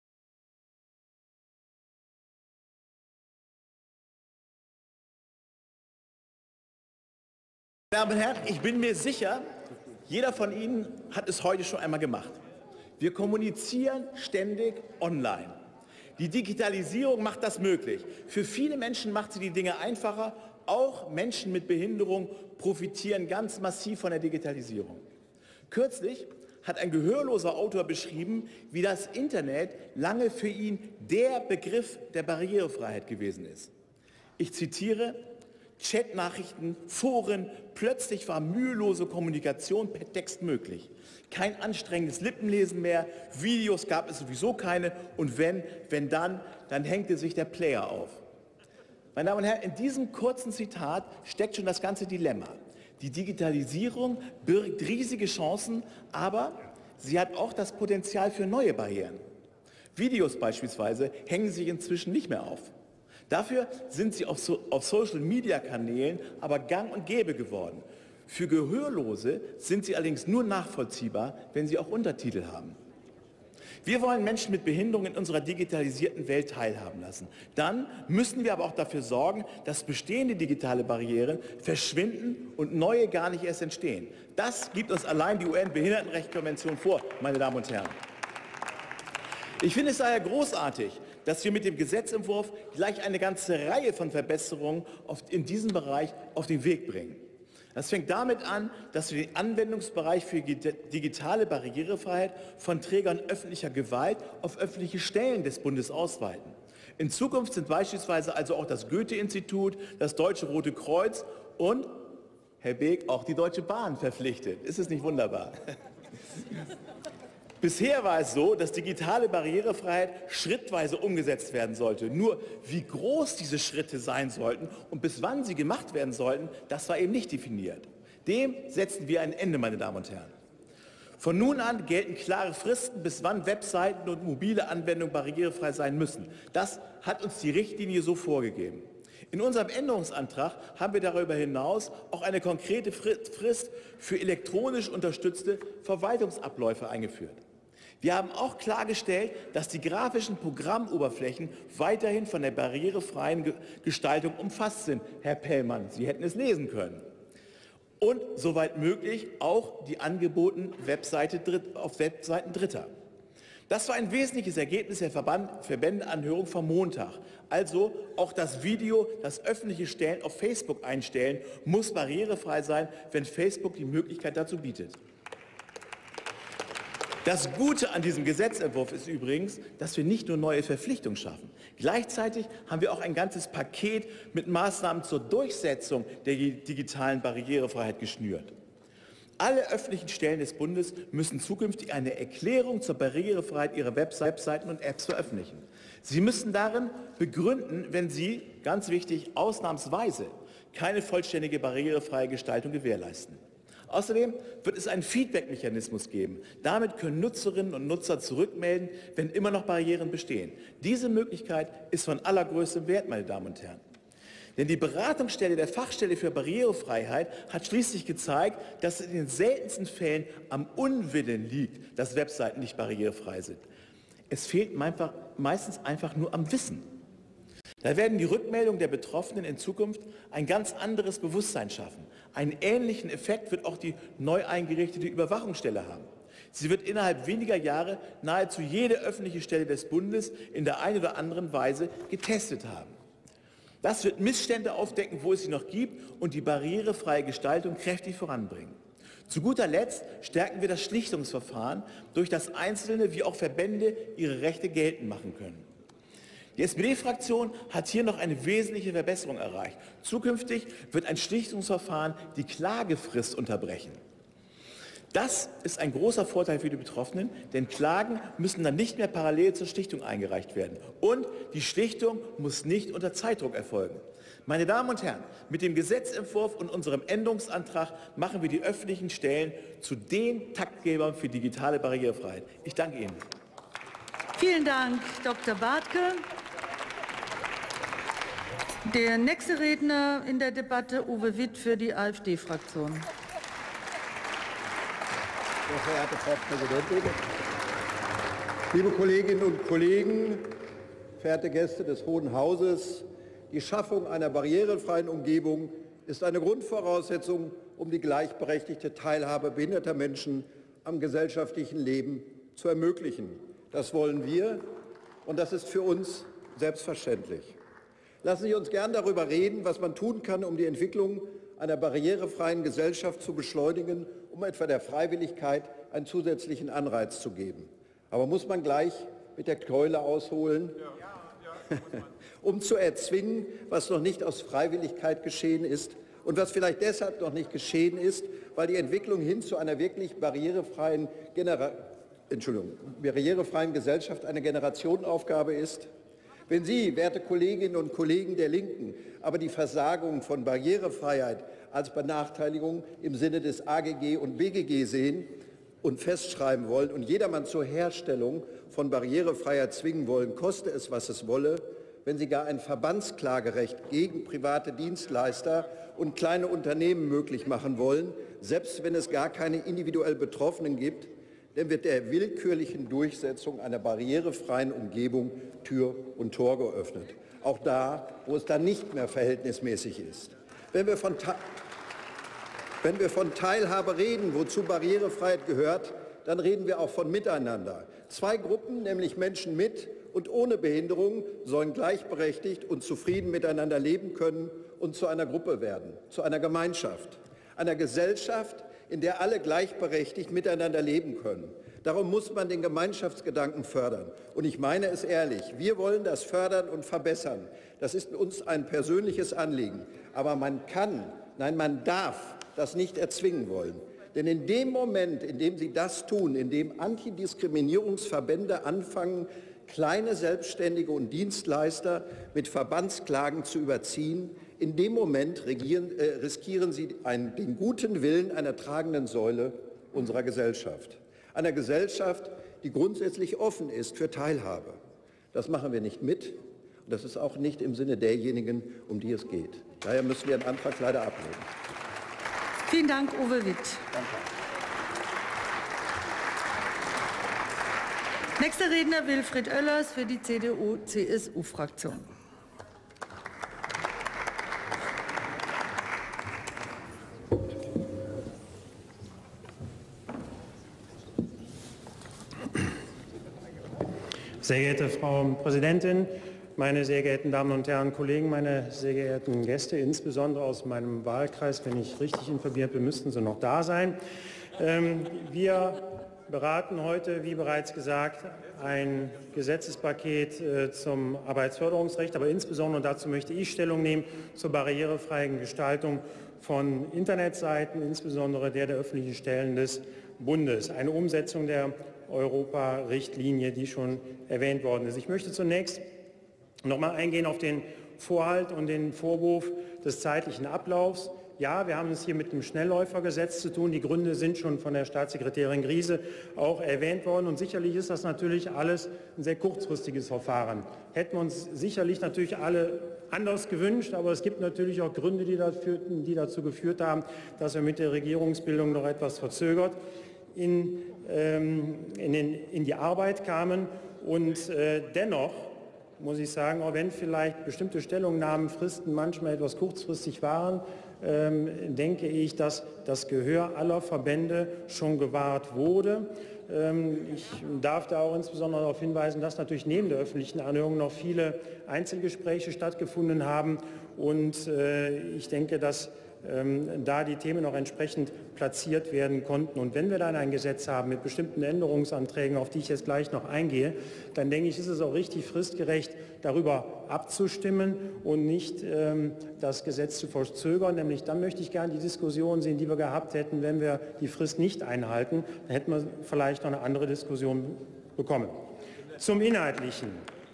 Meine Damen und Herren, ich bin mir sicher, jeder von Ihnen hat es heute schon einmal gemacht. Wir kommunizieren ständig online. Die Digitalisierung macht das möglich. Für viele Menschen macht sie die Dinge einfacher. Auch Menschen mit Behinderung profitieren ganz massiv von der Digitalisierung. Kürzlich hat ein gehörloser Autor beschrieben, wie das Internet lange für ihn der Begriff der Barrierefreiheit gewesen ist. Ich zitiere: Chatnachrichten, Foren, plötzlich war mühelose Kommunikation per Text möglich. Kein anstrengendes Lippenlesen mehr, Videos gab es sowieso keine und wenn, wenn dann, dann hängte sich der Player auf. Meine Damen und Herren, in diesem kurzen Zitat steckt schon das ganze Dilemma. Die Digitalisierung birgt riesige Chancen, aber sie hat auch das Potenzial für neue Barrieren. Videos beispielsweise hängen sich inzwischen nicht mehr auf. Dafür sind sie auf, so, auf Social-Media-Kanälen aber gang und gäbe geworden. Für Gehörlose sind sie allerdings nur nachvollziehbar, wenn sie auch Untertitel haben. Wir wollen Menschen mit Behinderung in unserer digitalisierten Welt teilhaben lassen. Dann müssen wir aber auch dafür sorgen, dass bestehende digitale Barrieren verschwinden und neue gar nicht erst entstehen. Das gibt uns allein die U N-Behindertenrechtskonvention vor, meine Damen und Herren. Ich finde es daher großartig, dass wir mit dem Gesetzentwurf gleich eine ganze Reihe von Verbesserungen in diesem Bereich auf den Weg bringen. Das fängt damit an, dass wir den Anwendungsbereich für digitale Barrierefreiheit von Trägern öffentlicher Gewalt auf öffentliche Stellen des Bundes ausweiten. In Zukunft sind beispielsweise also auch das Goethe-Institut, das Deutsche Rote Kreuz und, Herr Beek, auch die Deutsche Bahn verpflichtet. Ist es nicht wunderbar? Bisher war es so, dass digitale Barrierefreiheit schrittweise umgesetzt werden sollte. Nur wie groß diese Schritte sein sollten und bis wann sie gemacht werden sollten, das war eben nicht definiert. Dem setzen wir ein Ende, meine Damen und Herren. Von nun an gelten klare Fristen, bis wann Webseiten und mobile Anwendungen barrierefrei sein müssen. Das hat uns die Richtlinie so vorgegeben. In unserem Änderungsantrag haben wir darüber hinaus auch eine konkrete Frist für elektronisch unterstützte Verwaltungsabläufe eingeführt. Wir haben auch klargestellt, dass die grafischen Programmoberflächen weiterhin von der barrierefreien Gestaltung umfasst sind. Herr Pellmann, Sie hätten es lesen können. Und soweit möglich auch die angebotenen Webseite auf Webseiten Dritter. Das war ein wesentliches Ergebnis der Verbändeanhörung vom Montag. Also auch das Video, das öffentliche Stellen auf Facebook einstellen, muss barrierefrei sein, wenn Facebook die Möglichkeit dazu bietet. Das Gute an diesem Gesetzentwurf ist übrigens, dass wir nicht nur neue Verpflichtungen schaffen. Gleichzeitig haben wir auch ein ganzes Paket mit Maßnahmen zur Durchsetzung der digitalen Barrierefreiheit geschnürt. Alle öffentlichen Stellen des Bundes müssen zukünftig eine Erklärung zur Barrierefreiheit ihrer Webseiten und Apps veröffentlichen. Sie müssen darin begründen, wenn sie, ganz wichtig, ausnahmsweise keine vollständige barrierefreie Gestaltung gewährleisten. Außerdem wird es einen Feedback-Mechanismus geben. Damit können Nutzerinnen und Nutzer zurückmelden, wenn immer noch Barrieren bestehen. Diese Möglichkeit ist von allergrößtem Wert, meine Damen und Herren. Denn die Beratungsstelle der Fachstelle für Barrierefreiheit hat schließlich gezeigt, dass es in den seltensten Fällen am Unwillen liegt, dass Webseiten nicht barrierefrei sind. Es fehlt meistens einfach nur am Wissen. Da werden die Rückmeldungen der Betroffenen in Zukunft ein ganz anderes Bewusstsein schaffen. Einen ähnlichen Effekt wird auch die neu eingerichtete Überwachungsstelle haben. Sie wird innerhalb weniger Jahre nahezu jede öffentliche Stelle des Bundes in der einen oder anderen Weise getestet haben. Das wird Missstände aufdecken, wo es sie noch gibt, und die barrierefreie Gestaltung kräftig voranbringen. Zu guter Letzt stärken wir das Schlichtungsverfahren, durch das Einzelne wie auch Verbände ihre Rechte geltend machen können. Die S P D-Fraktion hat hier noch eine wesentliche Verbesserung erreicht. Zukünftig wird ein Schlichtungsverfahren die Klagefrist unterbrechen. Das ist ein großer Vorteil für die Betroffenen, denn Klagen müssen dann nicht mehr parallel zur Schlichtung eingereicht werden. Und die Schlichtung muss nicht unter Zeitdruck erfolgen. Meine Damen und Herren, mit dem Gesetzentwurf und unserem Änderungsantrag machen wir die öffentlichen Stellen zu den Taktgebern für digitale Barrierefreiheit. Ich danke Ihnen. Vielen Dank, Doktor Bartke. Der nächste Redner in der Debatte, Uwe Witt für die AfD-Fraktion. Sehr verehrte Frau Präsidentin, liebe Kolleginnen und Kollegen, verehrte Gäste des Hohen Hauses! Die Schaffung einer barrierefreien Umgebung ist eine Grundvoraussetzung, um die gleichberechtigte Teilhabe behinderter Menschen am gesellschaftlichen Leben zu ermöglichen. Das wollen wir, und das ist für uns selbstverständlich. Lassen Sie uns gern darüber reden, was man tun kann, um die Entwicklung einer barrierefreien Gesellschaft zu beschleunigen, um etwa der Freiwilligkeit einen zusätzlichen Anreiz zu geben. Aber muss man gleich mit der Keule ausholen, ja, ja, um zu erzwingen, was noch nicht aus Freiwilligkeit geschehen ist und was vielleicht deshalb noch nicht geschehen ist, weil die Entwicklung hin zu einer wirklich barrierefreien, Genera Entschuldigung, barrierefreien Gesellschaft eine Generationenaufgabe ist? Wenn Sie, werte Kolleginnen und Kollegen der Linken, aber die Versagung von Barrierefreiheit als Benachteiligung im Sinne des A G G und B G G sehen und festschreiben wollen und jedermann zur Herstellung von Barrierefreiheit zwingen wollen, koste es, was es wolle, wenn Sie gar ein Verbandsklagerecht gegen private Dienstleister und kleine Unternehmen möglich machen wollen, selbst wenn es gar keine individuell Betroffenen gibt, dann wird der willkürlichen Durchsetzung einer barrierefreien Umgebung Tür und Tor geöffnet. Auch da, wo es dann nicht mehr verhältnismäßig ist. Wenn wir von, wenn wir von Teilhabe reden, wozu Barrierefreiheit gehört, dann reden wir auch von Miteinander. Zwei Gruppen, nämlich Menschen mit und ohne Behinderung, sollen gleichberechtigt und zufrieden miteinander leben können und zu einer Gruppe werden, zu einer Gemeinschaft, einer Gesellschaft, in der alle gleichberechtigt miteinander leben können. Darum muss man den Gemeinschaftsgedanken fördern. Und ich meine es ehrlich, wir wollen das fördern und verbessern. Das ist uns ein persönliches Anliegen. Aber man kann, nein, man darf das nicht erzwingen wollen. Denn in dem Moment, in dem Sie das tun, in dem Antidiskriminierungsverbände anfangen, kleine Selbstständige und Dienstleister mit Verbandsklagen zu überziehen, in dem Moment regieren, äh, riskieren Sie einen, den guten Willen einer tragenden Säule unserer Gesellschaft. Einer Gesellschaft, die grundsätzlich offen ist für Teilhabe. Das machen wir nicht mit und das ist auch nicht im Sinne derjenigen, um die es geht. Daher müssen wir den Antrag leider ablehnen. Vielen Dank, Uwe Witt. Danke. Nächster Redner Wilfried Oellers für die C D U C S U-Fraktion. Sehr geehrte Frau Präsidentin, meine sehr geehrten Damen und Herren Kollegen, meine sehr geehrten Gäste, insbesondere aus meinem Wahlkreis, wenn ich richtig informiert bin, müssten Sie noch da sein. Wir beraten heute, wie bereits gesagt, ein Gesetzespaket zum Arbeitsförderungsrecht, aber insbesondere, und dazu möchte ich Stellung nehmen, zur barrierefreien Gestaltung von Internetseiten, insbesondere der der öffentlichen Stellen des Bundes. Eine Umsetzung der Europa-Richtlinie, die schon erwähnt worden ist. Ich möchte zunächst noch mal eingehen auf den Vorhalt und den Vorwurf des zeitlichen Ablaufs. Ja, wir haben es hier mit dem Schnellläufergesetz zu tun. Die Gründe sind schon von der Staatssekretärin Griese auch erwähnt worden. Und sicherlich ist das natürlich alles ein sehr kurzfristiges Verfahren. Hätten wir uns sicherlich natürlich alle anders gewünscht, aber es gibt natürlich auch Gründe, die, dafür, die dazu geführt haben, dass wir mit der Regierungsbildung noch etwas verzögert in, ähm, in, den, in die Arbeit kamen. Und äh, dennoch muss ich sagen, auch wenn vielleicht bestimmte Stellungnahmenfristen manchmal etwas kurzfristig waren, ähm, denke ich, dass das Gehör aller Verbände schon gewahrt wurde. Ähm, ich darf da auch insbesondere darauf hinweisen, dass natürlich neben der öffentlichen Anhörung noch viele Einzelgespräche stattgefunden haben. Und äh, ich denke, dass ähm, da die Themen auch entsprechend platziert werden konnten. Und wenn wir dann ein Gesetz haben mit bestimmten Änderungsanträgen, auf die ich jetzt gleich noch eingehe, dann denke ich, ist es auch richtig fristgerecht, darüber abzustimmen und nicht ähm, das Gesetz zu verzögern. Nämlich dann möchte ich gerne die Diskussion sehen, die wir gehabt hätten, wenn wir die Frist nicht einhalten. Dann hätten wir vielleicht noch eine andere Diskussion bekommen. Zum Inhaltlichen.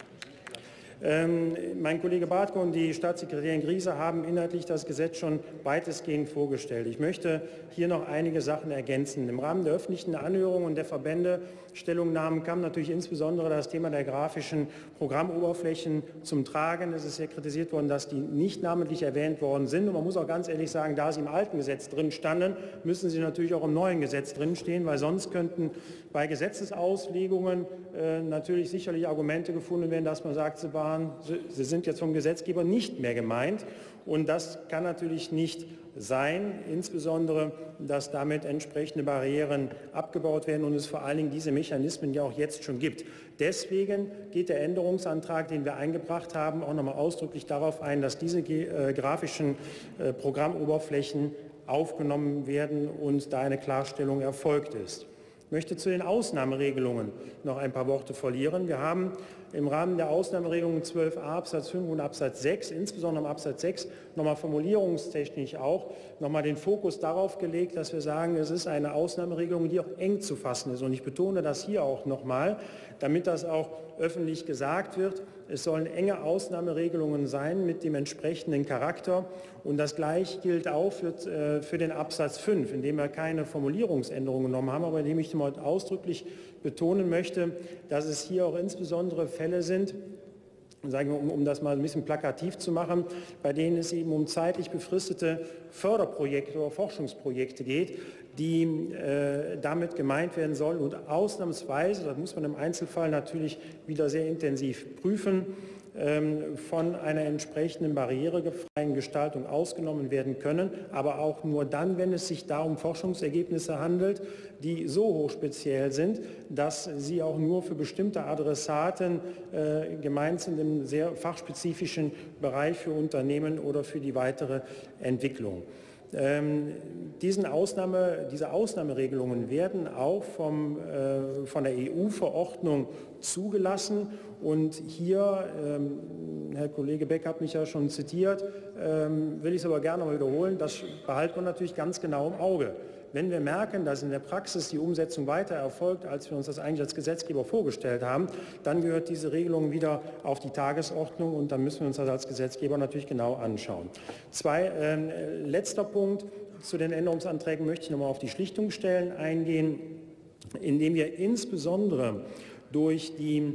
Ähm, mein Kollege Bartko und die Staatssekretärin Griese haben inhaltlich das Gesetz schon weitestgehend vorgestellt. Ich möchte hier noch einige Sachen ergänzen. Im Rahmen der öffentlichen Anhörung und der Verbände Stellungnahmen kam natürlich insbesondere das Thema der grafischen Programmoberflächen zum Tragen. Es ist sehr kritisiert worden, dass die nicht namentlich erwähnt worden sind. Und man muss auch ganz ehrlich sagen, da sie im alten Gesetz drin standen, müssen sie natürlich auch im neuen Gesetz drinstehen, weil sonst könnten bei Gesetzesauslegungen äh, natürlich sicherlich Argumente gefunden werden, dass man sagt, sie, waren, sie sind jetzt vom Gesetzgeber nicht mehr gemeint. Und das kann natürlich nicht sein, insbesondere, dass damit entsprechende Barrieren abgebaut werden und es vor allen Dingen diese Mechanismen ja auch jetzt schon gibt. Deswegen geht der Änderungsantrag, den wir eingebracht haben, auch nochmal ausdrücklich darauf ein, dass diese äh, grafischen äh, Programmoberflächen aufgenommen werden und da eine Klarstellung erfolgt ist. Ich möchte zu den Ausnahmeregelungen noch ein paar Worte verlieren. Wir haben im Rahmen der Ausnahmeregelungen zwölf a Absatz fünf und Absatz sechs, insbesondere im Absatz sechs, nochmal formulierungstechnisch auch, nochmal den Fokus darauf gelegt, dass wir sagen, es ist eine Ausnahmeregelung, die auch eng zu fassen ist. Und ich betone das hier auch nochmal, damit das auch öffentlich gesagt wird. Es sollen enge Ausnahmeregelungen sein mit dem entsprechenden Charakter. Und das Gleiche gilt auch für, äh, für den Absatz fünf, in dem wir keine Formulierungsänderungen genommen haben, aber in dem ich mal ausdrücklich betonen möchte, dass es hier auch insbesondere Fälle sind, sagen wir, um, um das mal ein bisschen plakativ zu machen, bei denen es eben um zeitlich befristete Förderprojekte oder Forschungsprojekte geht, die äh, damit gemeint werden sollen und ausnahmsweise, das muss man im Einzelfall natürlich wieder sehr intensiv prüfen, ähm, von einer entsprechenden barrierefreien Gestaltung ausgenommen werden können, aber auch nur dann, wenn es sich da um Forschungsergebnisse handelt, die so hochspeziell sind, dass sie auch nur für bestimmte Adressaten äh, gemeint sind im sehr fachspezifischen Bereich für Unternehmen oder für die weitere Entwicklung. Ähm, diesen Ausnahme, diese Ausnahmeregelungen werden auch vom, äh, von der E U-Verordnung zugelassen. Und hier, ähm, Herr Kollege Beck hat mich ja schon zitiert, ähm, will ich es aber gerne mal wiederholen, das behalten wir natürlich ganz genau im Auge. Wenn wir merken, dass in der Praxis die Umsetzung weiter erfolgt, als wir uns das eigentlich als Gesetzgeber vorgestellt haben, dann gehört diese Regelung wieder auf die Tagesordnung und dann müssen wir uns das als Gesetzgeber natürlich genau anschauen. Zwei, äh, letzter Punkt zu den Änderungsanträgen möchte ich nochmal auf die Schlichtungsstellen eingehen, indem wir insbesondere durch die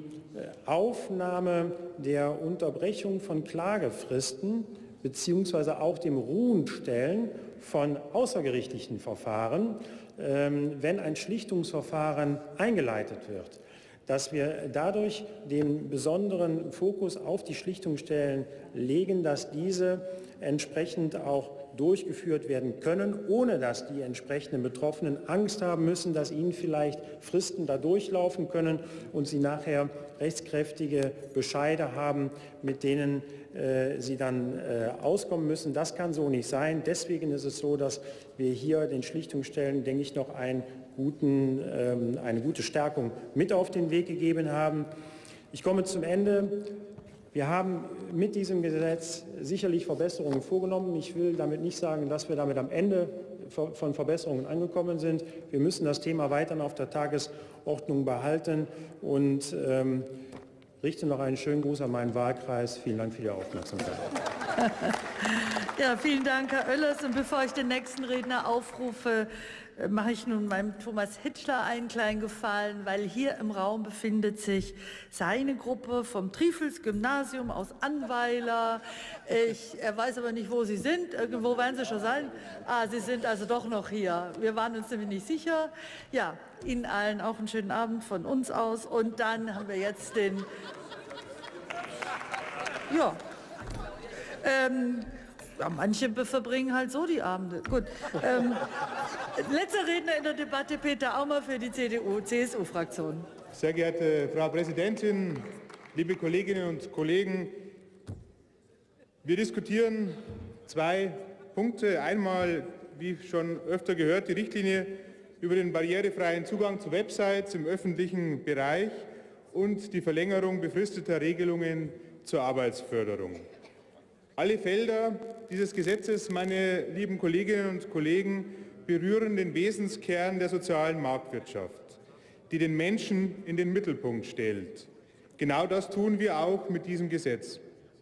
Aufnahme der Unterbrechung von Klagefristen beziehungsweise auch dem Ruhenstellen von außergerichtlichen Verfahren, wenn ein Schlichtungsverfahren eingeleitet wird, dass wir dadurch den besonderen Fokus auf die Schlichtungsstellen legen, dass diese entsprechend auch durchgeführt werden können, ohne dass die entsprechenden Betroffenen Angst haben müssen, dass ihnen vielleicht Fristen da durchlaufen können und sie nachher rechtskräftige Bescheide haben, mit denen äh, sie dann äh, auskommen müssen. Das kann so nicht sein. Deswegen ist es so, dass wir hier den Schlichtungsstellen, denke ich, noch einen guten, ähm, eine gute Stärkung mit auf den Weg gegeben haben. Ich komme zum Ende. Wir haben mit diesem Gesetz sicherlich Verbesserungen vorgenommen. Ich will damit nicht sagen, dass wir damit am Ende von Verbesserungen angekommen sind. Wir müssen das Thema weiterhin auf der Tagesordnung behalten und ähm, richte noch einen schönen Gruß an meinen Wahlkreis. Vielen Dank für die Aufmerksamkeit. Ja, vielen Dank, Herr Oellers. Und bevor ich den nächsten Redner aufrufe, mache ich nun meinem Thomas Hitschler einen kleinen Gefallen, weil hier im Raum befindet sich seine Gruppe vom Trifels Gymnasium aus Annweiler. Ich, er weiß aber nicht, wo Sie sind. Irgendwo werden Sie schon sein. Ah, Sie sind also doch noch hier. Wir waren uns nämlich nicht sicher. Ja, Ihnen allen auch einen schönen Abend von uns aus. Und dann haben wir jetzt den... Ja. Ähm, Ja, manche verbringen halt so die Abende. Gut. Ähm, letzter Redner in der Debatte, Peter Aumer für die C D U-C S U-Fraktion. Sehr geehrte Frau Präsidentin, liebe Kolleginnen und Kollegen! Wir diskutieren zwei Punkte. Einmal, wie schon öfter gehört, die Richtlinie über den barrierefreien Zugang zu Websites im öffentlichen Bereich und die Verlängerung befristeter Regelungen zur Arbeitsförderung. Alle Felder dieses Gesetzes, meine lieben Kolleginnen und Kollegen, berühren den Wesenskern der sozialen Marktwirtschaft, die den Menschen in den Mittelpunkt stellt. Genau das tun wir auch mit diesem Gesetz.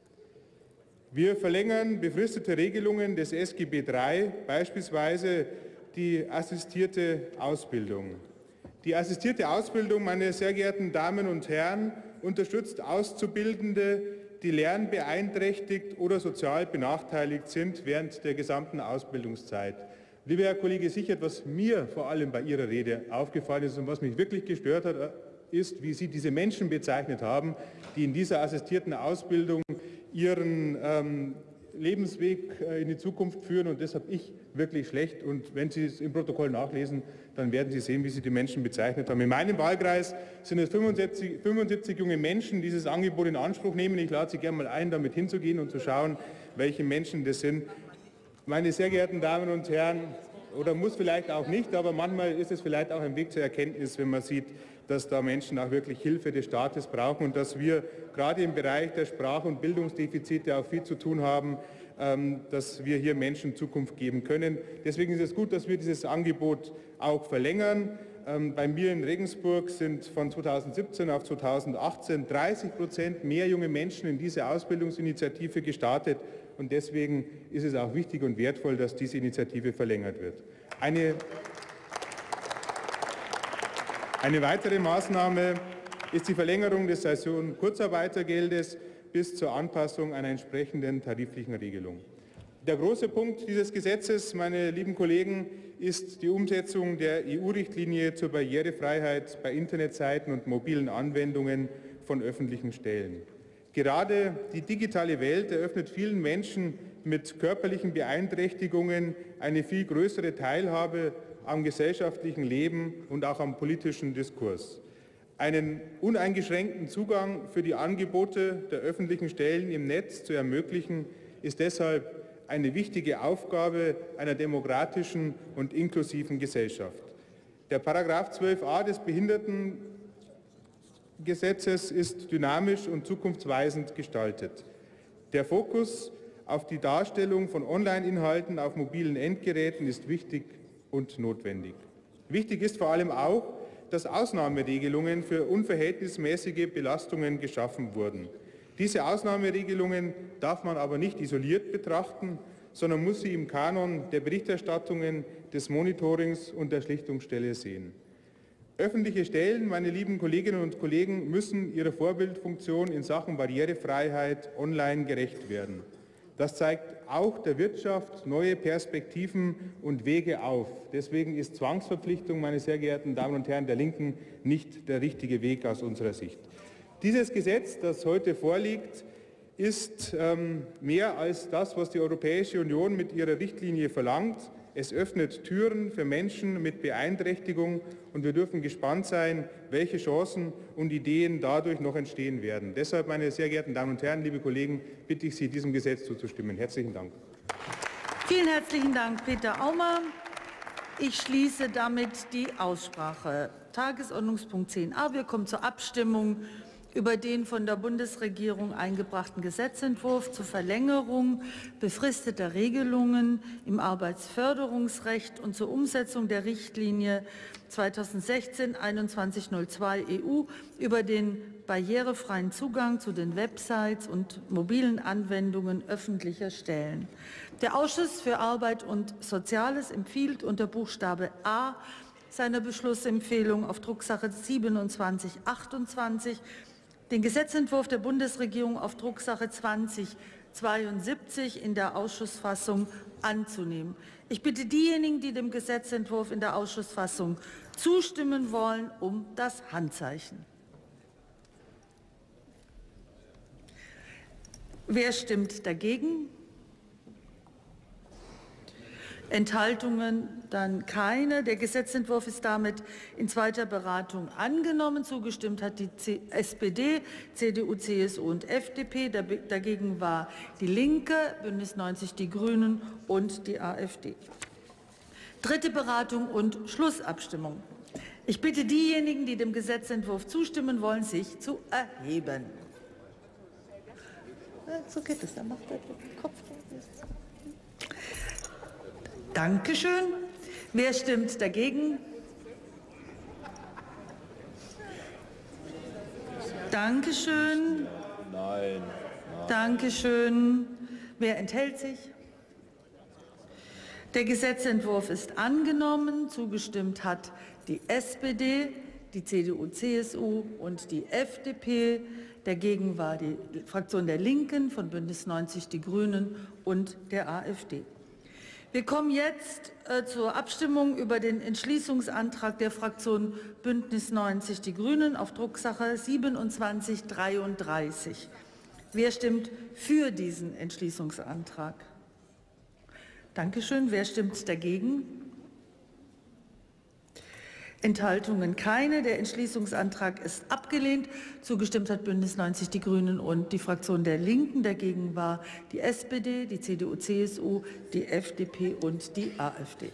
Wir verlängern befristete Regelungen des S G B drei, beispielsweise die assistierte Ausbildung. Die assistierte Ausbildung, meine sehr geehrten Damen und Herren, unterstützt Auszubildende, die lernbeeinträchtigt oder sozial benachteiligt sind während der gesamten Ausbildungszeit. Lieber Herr Kollege Sichert, was mir vor allem bei Ihrer Rede aufgefallen ist und was mich wirklich gestört hat, ist, wie Sie diese Menschen bezeichnet haben, die in dieser assistierten Ausbildung ihren ähm, Lebensweg äh, in die Zukunft führen. Und das habe ich wirklich schlecht. Und wenn Sie es im Protokoll nachlesen, dann werden Sie sehen, wie Sie die Menschen bezeichnet haben. In meinem Wahlkreis sind es fünfundsiebzig, fünfundsiebzig junge Menschen, die dieses Angebot in Anspruch nehmen. Ich lade Sie gerne mal ein, damit hinzugehen und zu schauen, welche Menschen das sind. Meine sehr geehrten Damen und Herren, oder muss vielleicht auch nicht, aber manchmal ist es vielleicht auch ein Weg zur Erkenntnis, wenn man sieht, dass da Menschen auch wirklich Hilfe des Staates brauchen und dass wir gerade im Bereich der Sprach- und Bildungsdefizite auch viel zu tun haben, dass wir hier Menschen Zukunft geben können. Deswegen ist es gut, dass wir dieses Angebot auch verlängern. Bei mir in Regensburg sind von zweitausendsiebzehn auf zweitausendachtzehn dreißig Prozent mehr junge Menschen in diese Ausbildungsinitiative gestartet. Und deswegen ist es auch wichtig und wertvoll, dass diese Initiative verlängert wird. Eine, eine weitere Maßnahme ist die Verlängerung des Saison-Kurzarbeitergeldes bis zur Anpassung einer entsprechenden tariflichen Regelung. Der große Punkt dieses Gesetzes, meine lieben Kollegen, ist die Umsetzung der E U-Richtlinie zur Barrierefreiheit bei Internetseiten und mobilen Anwendungen von öffentlichen Stellen. Gerade die digitale Welt eröffnet vielen Menschen mit körperlichen Beeinträchtigungen eine viel größere Teilhabe am gesellschaftlichen Leben und auch am politischen Diskurs. Einen uneingeschränkten Zugang für die Angebote der öffentlichen Stellen im Netz zu ermöglichen, ist deshalb eine wichtige Aufgabe einer demokratischen und inklusiven Gesellschaft. Der Paragraph zwölf a des Behindertengesetzes ist dynamisch und zukunftsweisend gestaltet. Der Fokus auf die Darstellung von Online-Inhalten auf mobilen Endgeräten ist wichtig und notwendig. Wichtig ist vor allem auch, dass Ausnahmeregelungen für unverhältnismäßige Belastungen geschaffen wurden. Diese Ausnahmeregelungen darf man aber nicht isoliert betrachten, sondern muss sie im Kanon der Berichterstattungen, des Monitorings und der Schlichtungsstelle sehen. Öffentliche Stellen, meine lieben Kolleginnen und Kollegen, müssen ihrer Vorbildfunktion in Sachen Barrierefreiheit online gerecht werden. Das zeigt auch der Wirtschaft neue Perspektiven und Wege auf. Deswegen ist Zwangsverpflichtung, meine sehr geehrten Damen und Herren der Linken, nicht der richtige Weg aus unserer Sicht. Dieses Gesetz, das heute vorliegt, ist ähm, mehr als das, was die Europäische Union mit ihrer Richtlinie verlangt. Es öffnet Türen für Menschen mit Beeinträchtigung und wir dürfen gespannt sein, welche Chancen und Ideen dadurch noch entstehen werden. Deshalb, meine sehr geehrten Damen und Herren, liebe Kollegen, bitte ich Sie, diesem Gesetz zuzustimmen. Herzlichen Dank. Vielen herzlichen Dank, Peter Aumer. Ich schließe damit die Aussprache. Tagesordnungspunkt zehn a. Wir kommen zur Abstimmung über den von der Bundesregierung eingebrachten Gesetzentwurf zur Verlängerung befristeter Regelungen im Arbeitsförderungsrecht und zur Umsetzung der Richtlinie zweitausendsechzehn einundzwanzig null zwei E U über den barrierefreien Zugang zu den Websites und mobilen Anwendungen öffentlicher Stellen. Der Ausschuss für Arbeit und Soziales empfiehlt unter Buchstabe A seiner Beschlussempfehlung auf Drucksache siebenundzwanzig achtundzwanzig den Gesetzentwurf der Bundesregierung auf Drucksache zwanzig zweiundsiebzig in der Ausschussfassung anzunehmen. Ich bitte diejenigen, die dem Gesetzentwurf in der Ausschussfassung zustimmen wollen, um das Handzeichen. Wer stimmt dagegen? Enthaltungen dann keine. Der Gesetzentwurf ist damit in zweiter Beratung angenommen. Zugestimmt hat die S P D, C D U, C S U und F D P. Dagegen war die Linke, Bündnis neunzig Die Grünen und die AfD. Dritte Beratung und Schlussabstimmung. Ich bitte diejenigen, die dem Gesetzentwurf zustimmen wollen, sich zu erheben. So geht es. Dann macht er den Kopf. Dankeschön. Wer stimmt dagegen? Dankeschön. Nein. Nein. Dankeschön. Wer enthält sich? Der Gesetzentwurf ist angenommen. Zugestimmt hat die S P D, die C D U, C S U und die F D P. Dagegen war die Fraktion der Linken, von Bündnis neunzig Die Grünen und der AfD. Wir kommen jetzt äh, zur Abstimmung über den Entschließungsantrag der Fraktion Bündnis neunzig Die Grünen auf Drucksache siebenundzwanzig dreiunddreißig. Wer stimmt für diesen Entschließungsantrag? Dankeschön. Wer stimmt dagegen? Enthaltungen keine. Der Entschließungsantrag ist abgelehnt. Zugestimmt hat Bündnis neunzig Die Grünen und die Fraktion der Linken. Dagegen war die S P D, die C D U, C S U, die F D P und die AfD.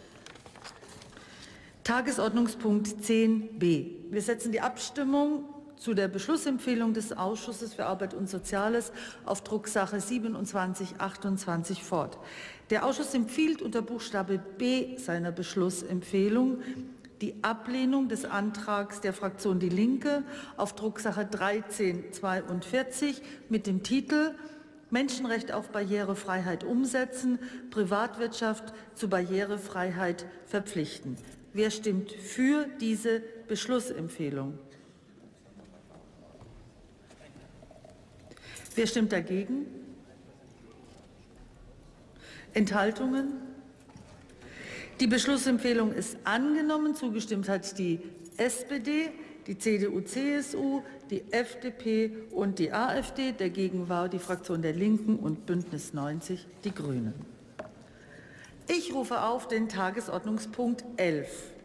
Tagesordnungspunkt zehn b. Wir setzen die Abstimmung zu der Beschlussempfehlung des Ausschusses für Arbeit und Soziales auf Drucksache siebenundzwanzig achtundzwanzig fort. Der Ausschuss empfiehlt unter Buchstabe B seiner Beschlussempfehlung die Ablehnung des Antrags der Fraktion Die Linke auf Drucksache dreizehn zweiundvierzig mit dem Titel Menschenrecht auf Barrierefreiheit umsetzen, Privatwirtschaft zu Barrierefreiheit verpflichten. Wer stimmt für diese Beschlussempfehlung? Wer stimmt dagegen? Enthaltungen? Die Beschlussempfehlung ist angenommen. Zugestimmt hat die S P D, die C D U, C S U, die F D P und die AfD. Dagegen war die Fraktion der Linken und Bündnis neunzig Die Grünen. Ich rufe auf den Tagesordnungspunkt elf.